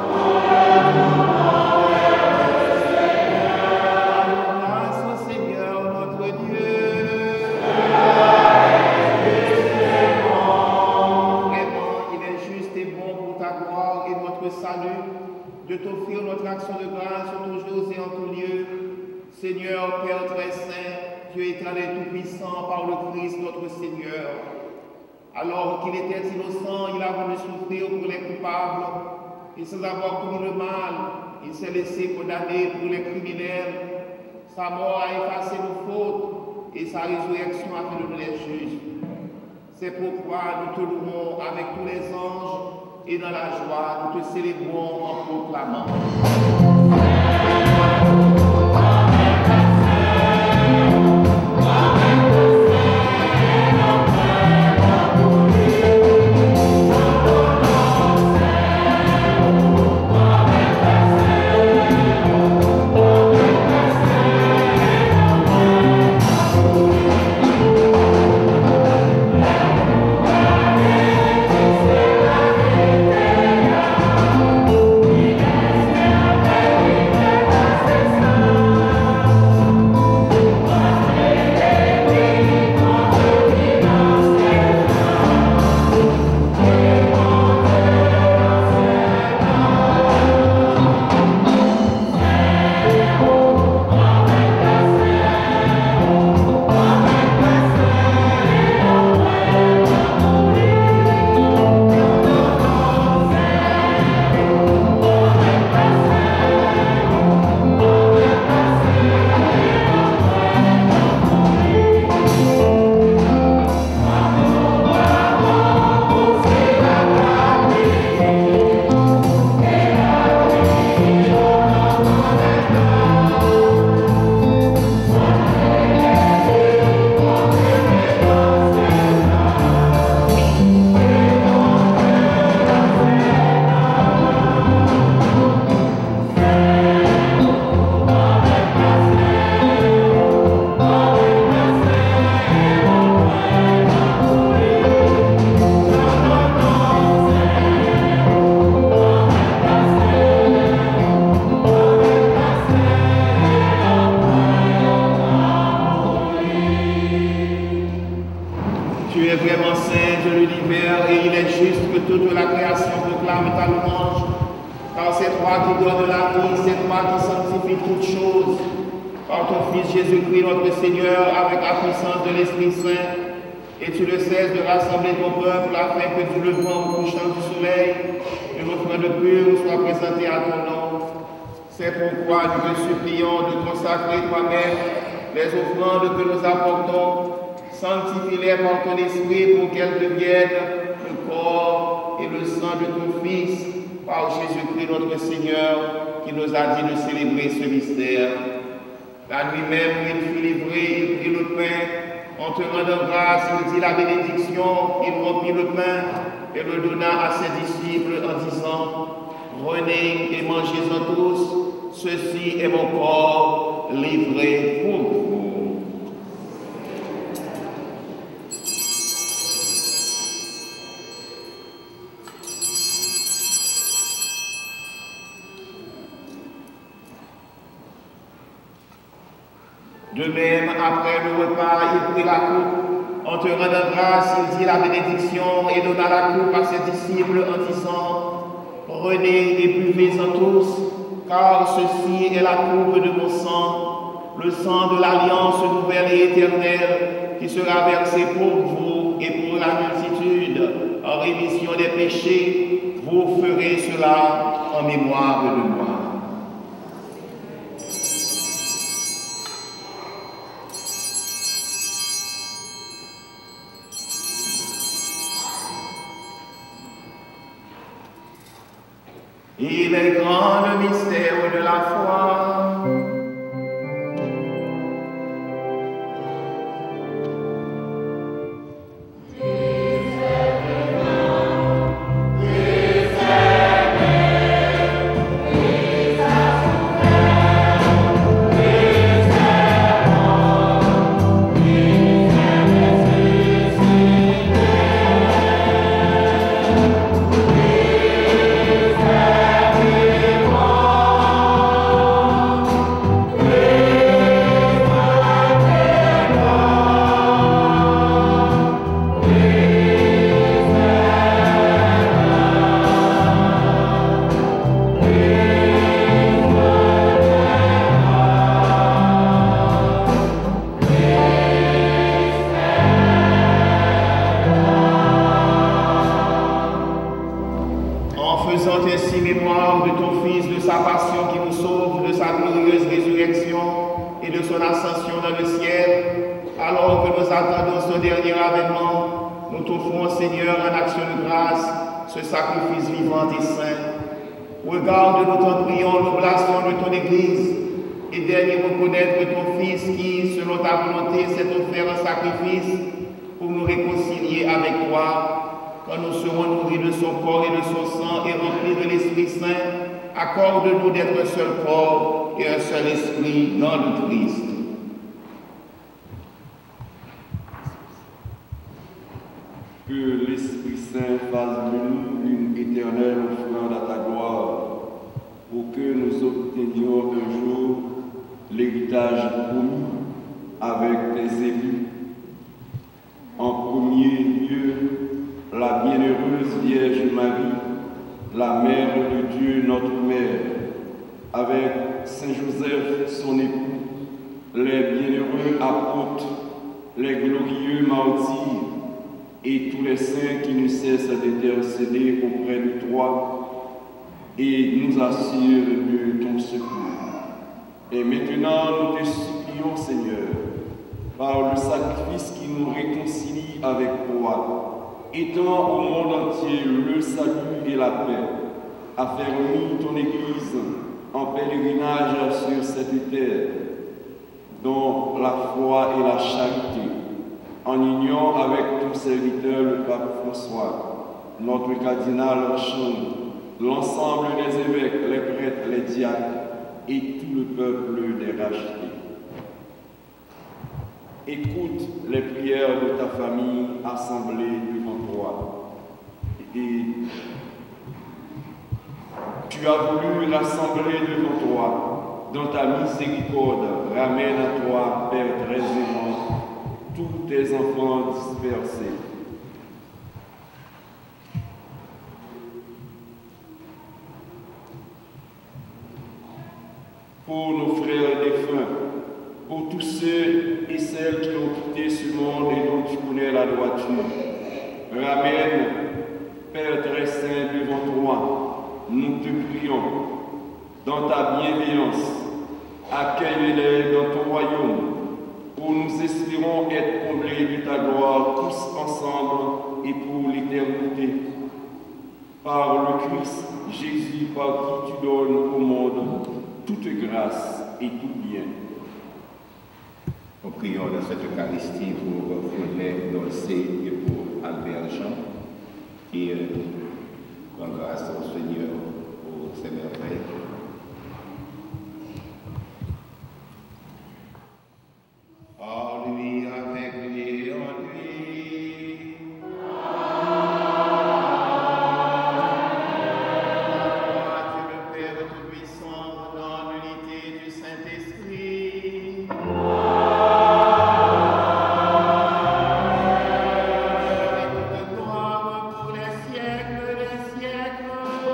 Rendons grâce au Seigneur notre Dieu. Salut, de t'offrir notre action de grâce toujours et en tout lieu. Seigneur, Père très saint, Dieu éternel tout-puissant, par le Christ notre Seigneur. Alors qu'il était innocent, il a voulu souffrir pour les coupables, et sans avoir commis le mal, il s'est laissé condamner pour les criminels. Sa mort a effacé nos fautes, et sa résurrection a fait de nous les juges. C'est pourquoi nous te louons avec tous les anges, et dans la joie, nous te célébrons en proclamant. Sanctifie-les par ton esprit pour qu'elles deviennent le corps et le sang de ton Fils, par Jésus-Christ notre Seigneur, qui nous a dit de célébrer ce mystère. La nuit même où il fut livré, il prit le pain, en te rendant grâce, il dit la bénédiction, il rompit le pain et le donna à ses disciples en disant, prenez et mangez-en tous, ceci est mon corps livré pour vous. De même, après le repas, il prit la coupe. En te rendant grâce, il dit la bénédiction et donna la coupe à ses disciples en disant, prenez et buvez-en tous, car ceci est la coupe de mon sang, le sang de l'alliance nouvelle et éternelle, qui sera versé pour vous et pour la multitude en rémission des péchés. Vous ferez cela en mémoire de moi. Il est grand le mystère de la foi. Regarde-nous, t'en prions, l'oblation de ton Église, et daigne reconnaître ton Fils qui, selon ta volonté, s'est offert un sacrifice pour nous réconcilier avec toi. Quand nous serons nourris de son corps et de son sang et remplis de l'Esprit Saint, accorde-nous d'être un seul corps et un seul esprit dans le Christ. Que l'Esprit Saint fasse de nous une éternelle offrande à ta gloire, pour que nous obtenions un jour l'héritage promis avec tes élus. En premier lieu, la bienheureuse Vierge Marie, la Mère de Dieu, notre Mère, avec Saint Joseph, son époux, les bienheureux apôtres, les glorieux martyrs, et tous les saints qui ne cessent d'intercéder auprès de toi et nous assurent de ton secours. Et maintenant, nous te supplions, Seigneur, par le sacrifice qui nous réconcilie avec toi, étends au monde entier le salut et la paix, affermis ton Église en pèlerinage sur cette terre, dont la foi et la charité, en union avec ton serviteur, le pape François, notre cardinal Chambre, l'ensemble des évêques, les prêtres, les diacres et tout le peuple des rachetés. Écoute les prières de ta famille assemblée devant toi. Et tu as voulu rassembler devant toi. Dans ta miséricorde, ramène à toi, Père très aimant, tous tes enfants dispersés. Pour nos frères défunts, pour tous ceux et celles qui ont quitté ce monde et dont tu connais la droiture, ramène, Père très saint, devant toi, nous te prions, dans ta bienveillance, accueille-les dans ton royaume, où nous espérons être comblés de ta gloire tous ensemble et pour l'éternité. Par le Christ Jésus, par qui tu donnes au monde toute grâce et tout bien. Nous prions dans cette Eucharistie pour Frédéric Dolcé et pour Albert Jean, qui rend grâce au Seigneur pour ses merveilles. En lui, avec lui, en lui. À toi, Dieu le Père Tout-Puissant, dans l'unité du Saint-Esprit. Avec toute gloire pour les siècles des siècles.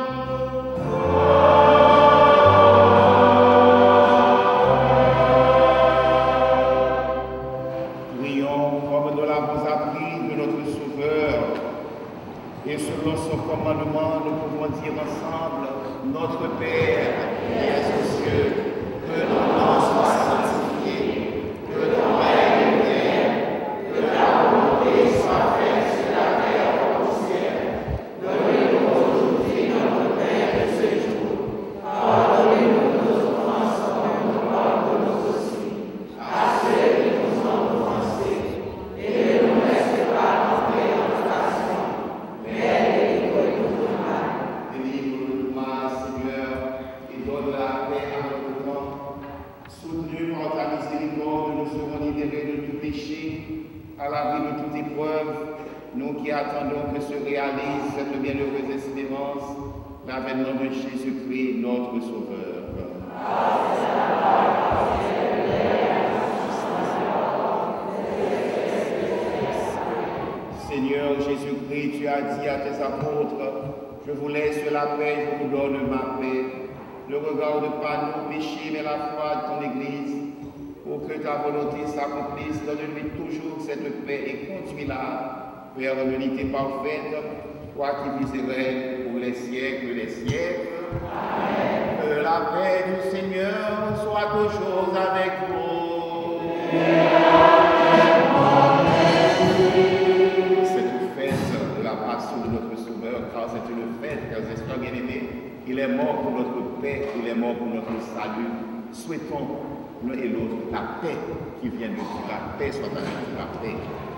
Et selon son commandement, nous pouvons dire ensemble, notre Père, qui es aux cieux, que ton nom soit sanctifié, que ton règne vienne, que ta volonté soit faite sur la terre comme au ciel. Donne-nous aujourd'hui notre pain de ce jour. péchés, à l'abri de toute épreuve, nous qui attendons que se réalise cette bienheureuse espérance, l'avènement de Jésus-Christ, notre Sauveur. Seigneur Jésus-Christ, tu as dit à tes apôtres, je vous laisse la paix, je vous donne ma paix. Ne regarde pas nos péchés, mais la foi de ton Église, pour que ta volonté s'accomplisse. Donne-lui toujours cette paix et conduis-la vers l'unité parfaite, toi qui vis et règnes pour les siècles des siècles. Amen. Que la paix du Seigneur soit toujours avec vous. Cette fête de la passion de notre Sauveur, car c'est une fête, chers espoirs bien-aimés, il est mort pour notre paix, il est mort pour notre salut. Souhaitons l'un et l'autre la paix qui vient de Dieu, la paix soit avec nous, la paix.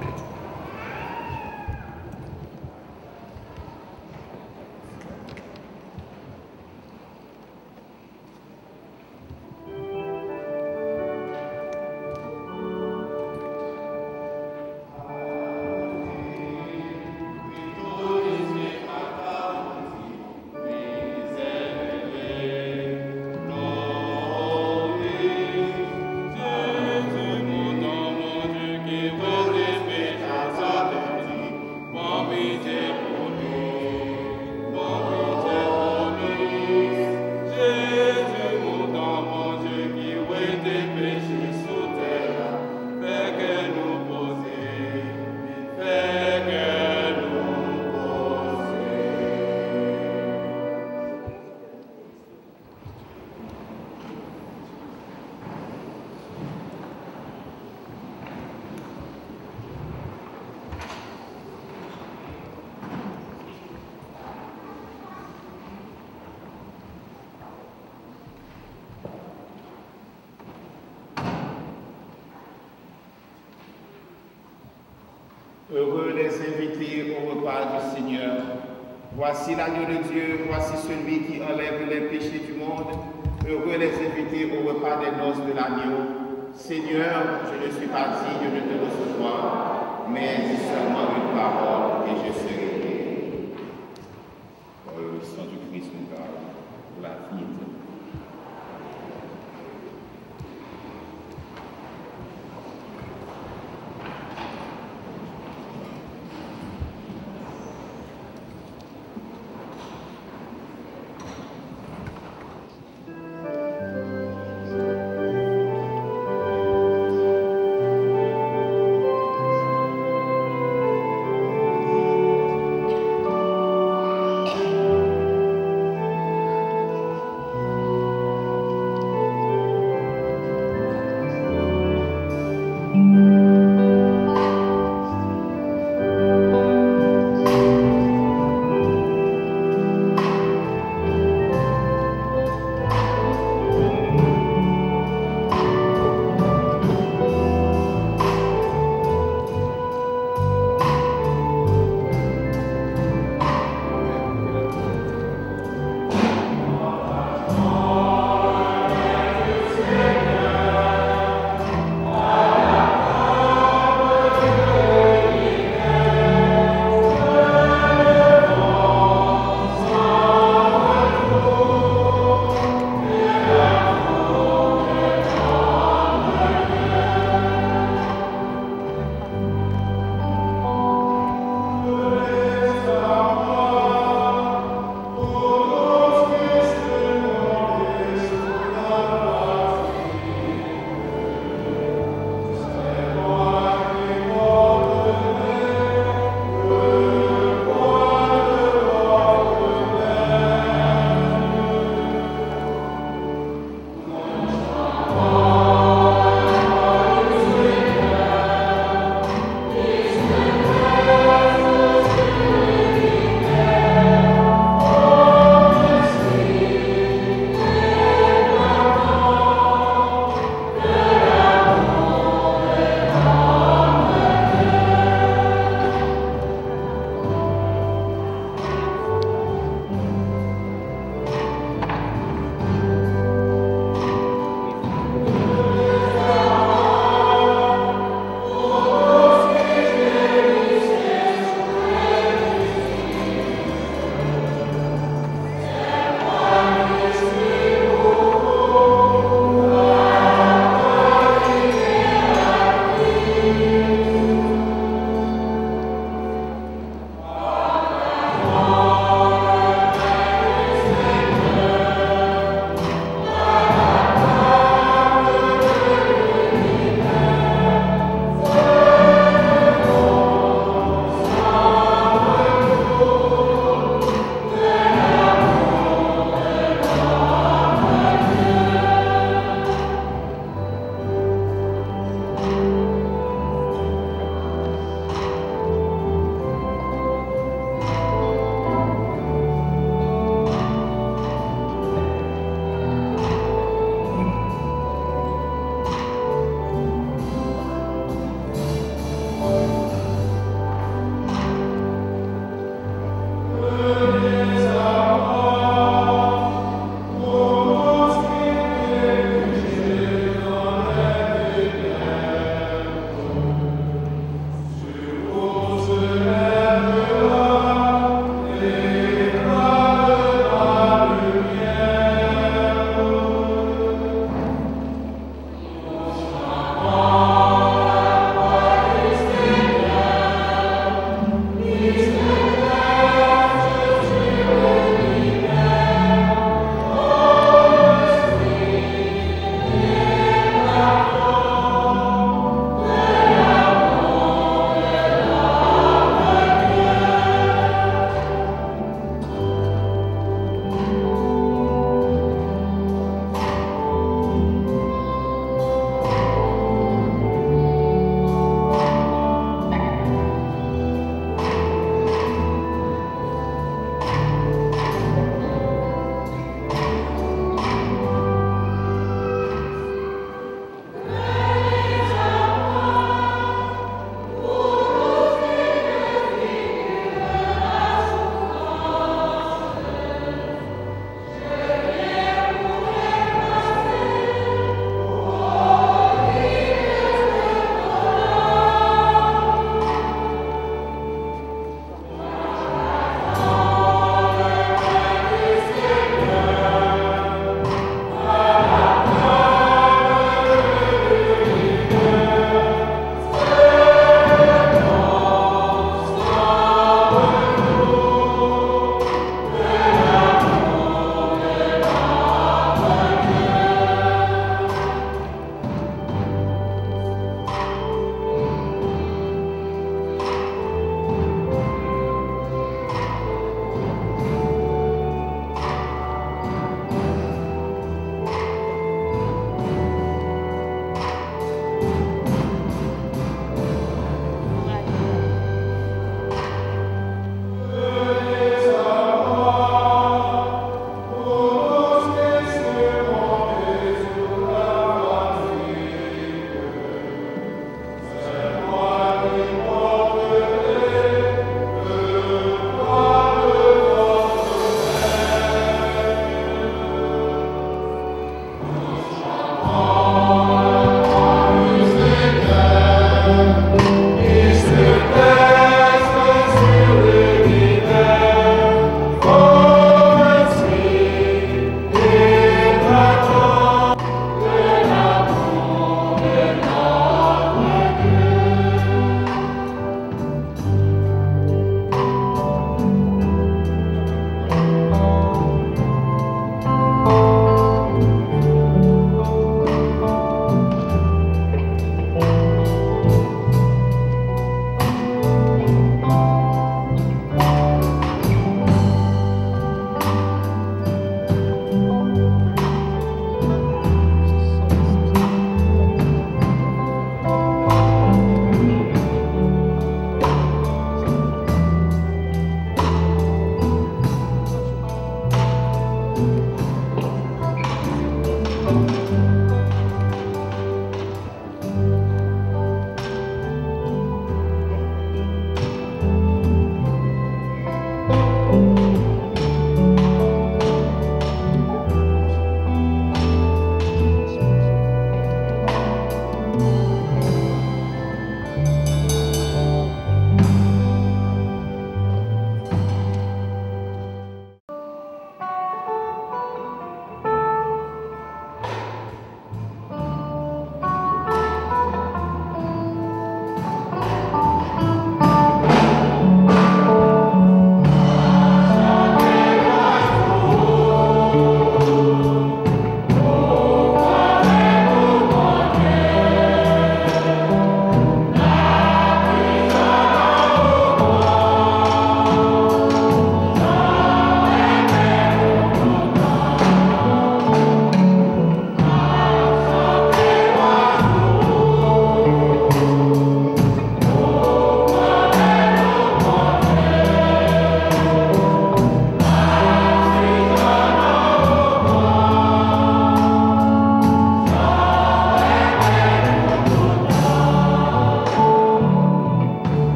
Heureux les invités au repas du Seigneur. Voici l'agneau de Dieu, voici celui qui enlève les péchés du monde. Heureux les invités au repas des noces de l'agneau. Seigneur, je ne suis pas digne de te recevoir, mais dis seulement une parole et je serai guéri. Oh, le sang du Christ nous garde pour la vie éternelle. Amen.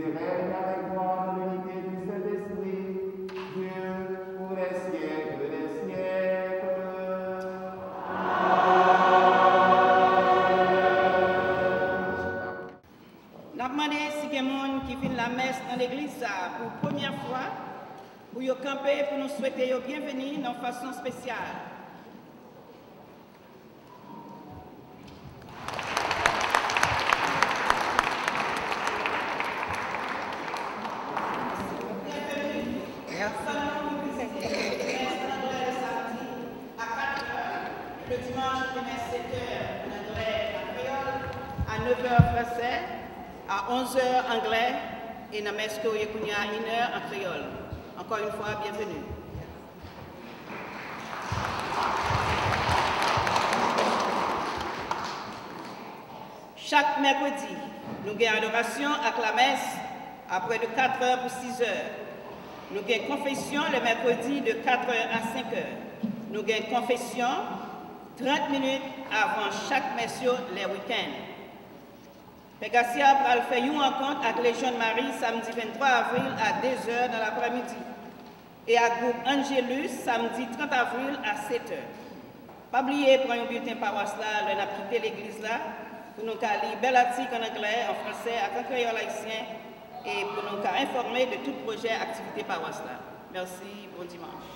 règne avec moi dans l'unité du Saint-Esprit, Dieu, pour les siècles des siècles. Nous avons demandé si quelqu'un qui fait la messe dans l'église pour la première fois, pour y camper, pour nous souhaiter la bienvenue de façon spéciale. Le dimanche, demain sept heures en anglais et en créole, à neuf heures français, à onze heures anglais et dans Mesko Yekunia à une heure en créole. Encore une fois, bienvenue. Chaque mercredi, nous avons adoration avec la messe après de quatre heures pour six heures. Nous avons confession le mercredi de quatre heures à cinq heures. Nous avons confession trente minutes avant chaque messe les week-ends. Pegasia va faire une rencontre avec les Jeunes Marie samedi vingt-trois avril à deux heures dans l'après-midi et à groupe Angelus samedi trente avril à sept heures. Pas oublier prendre un bulletin paroisse là, le n'a quitté l'église là, pour nous lire bel article en anglais, en français, en créole haïtien et pour nous informer de tout projet activité paroisse là. Merci, bon dimanche.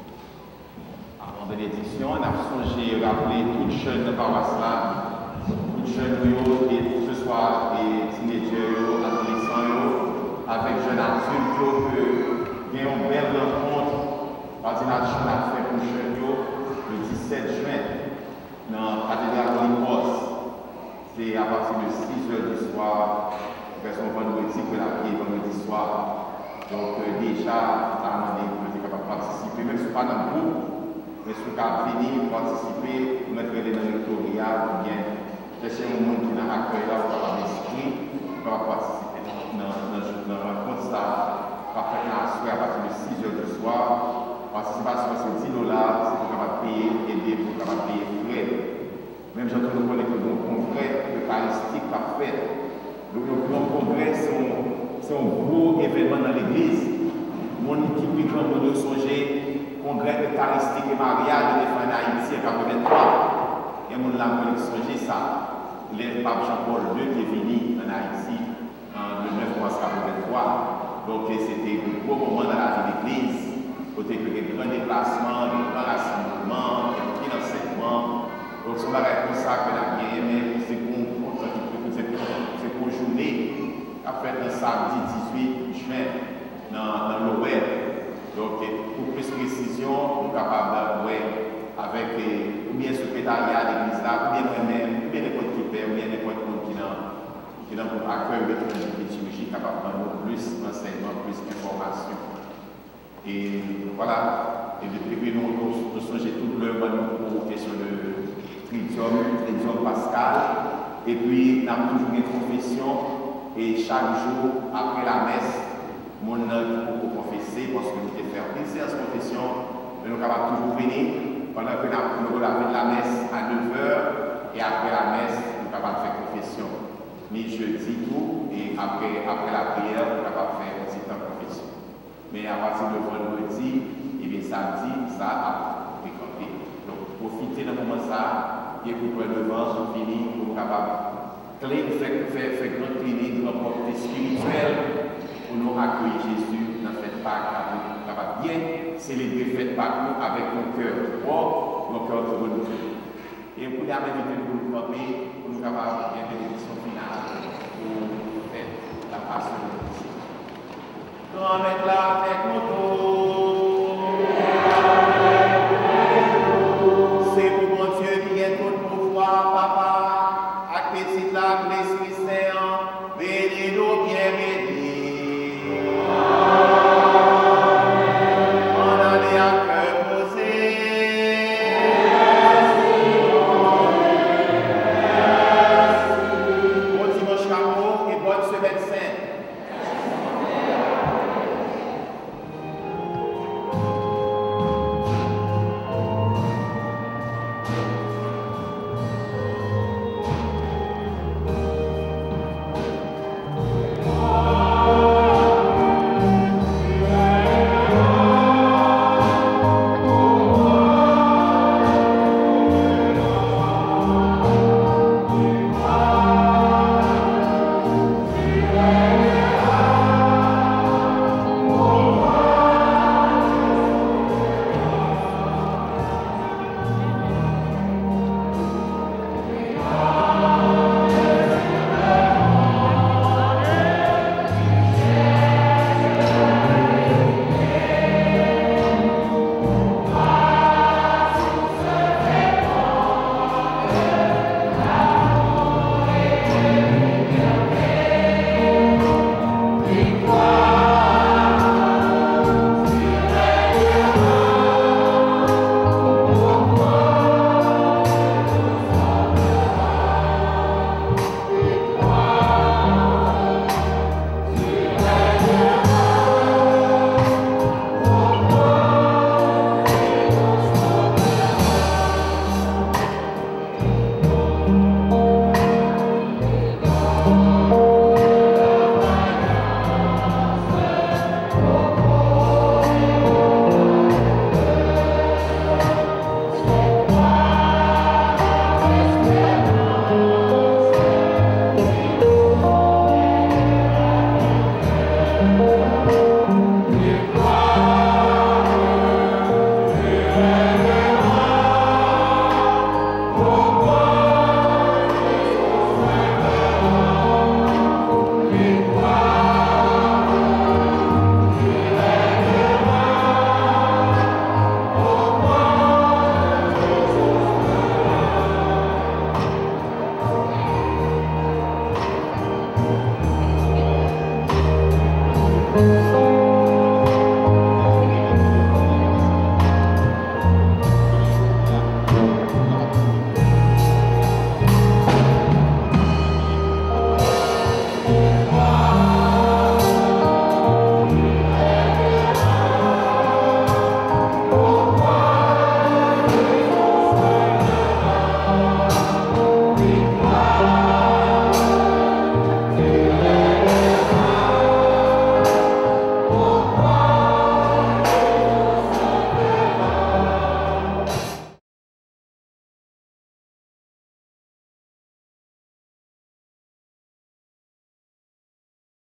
Avant de l'édition, on a songé à rappeler toutes les jeunes de paroisse là, toutes les jeunes et ce soir, les teenagers, les adolescents, avec les jeunes adultes, que il y a une belle rencontre ordination à faire pour les jeunes le dix-sept juin dans la cathédrale de l'Écosse. C'est à partir de six heures du soir, version vendredi, que la prière vendredi soir. Donc euh, déjà, on est capable de participer, même si ce n'est pas dans le groupe. Mais si vous avez fini, participer, vous mettre les dans le tutoriel, ou bien chercher un monde qui est dans l'accueil là, vous pouvez m'inscrire, vous pouvez participer dans la rencontre. Ça, parfait à partir de six heures du soir. Participation, c'est dix dollars, c'est pour capable payer, aider, pour capable payer frais. Même j'ai entendu parler que le congrès eucharistique parfait. Le grand congrès, c'est un gros événement dans l'église. Mon équipe, quand on doit songer, congrès eucharistique et mariage de en Haïti en quatre-vingt-trois. Et mon l'a songer ça. Le pape Jean-Paul deux qui est venu en Haïti en le neuf mars quatre-vingt-trois. Donc c'était un gros moment dans la vie de l'église. Côté que des grands déplacements, des grands rassemblements, des petits enseignements. Donc c'est pas comme ça que la bien aimé, c'est pour une journée, après le samedi dix-huit juin dans, dans le web. Donc pour plus de précision, on est capable de avec ou bien le secrétariat de l'église là, ou bien moi-même, ou bien n'importe qui fait, ou bien n'importe qui qui est pour accueil de la liturgie, capable de donner plus d'enseignements, plus d'informations. Et voilà, et depuis que nous nous songez tout le monde pour question de Tridium, Tridium Pascal, et puis nous avons toujours une confession, et chaque jour après la messe, mon œuvre pour confesser, parce que nous devons faire une séance de confession, mais nous sommes capables toujours venir pendant que nous avons la messe à neuf heures, et après la messe, nous sommes capables de faire confession. Mais jeudi tout, et après, après la prière, nous sommes capables de faire un petit temps de confession. Mais à partir de vendredi, et bien samedi, ça a décampé. Donc, profitez de moment ça, et pour prendre le vent, vous finissez, pour capable de faire, faire, faire grande clinique, une portée spirituelle, pour nous accueillir Jésus dans cette Pâques, pour capable bien célébrer cette Pâques avec mon cœur propre, mon cœur renouvelé. Et pour les inviter pour nous camper, pour nous capables de bénédiction finale, pour faire la passion de Jésus. Grand-mère là,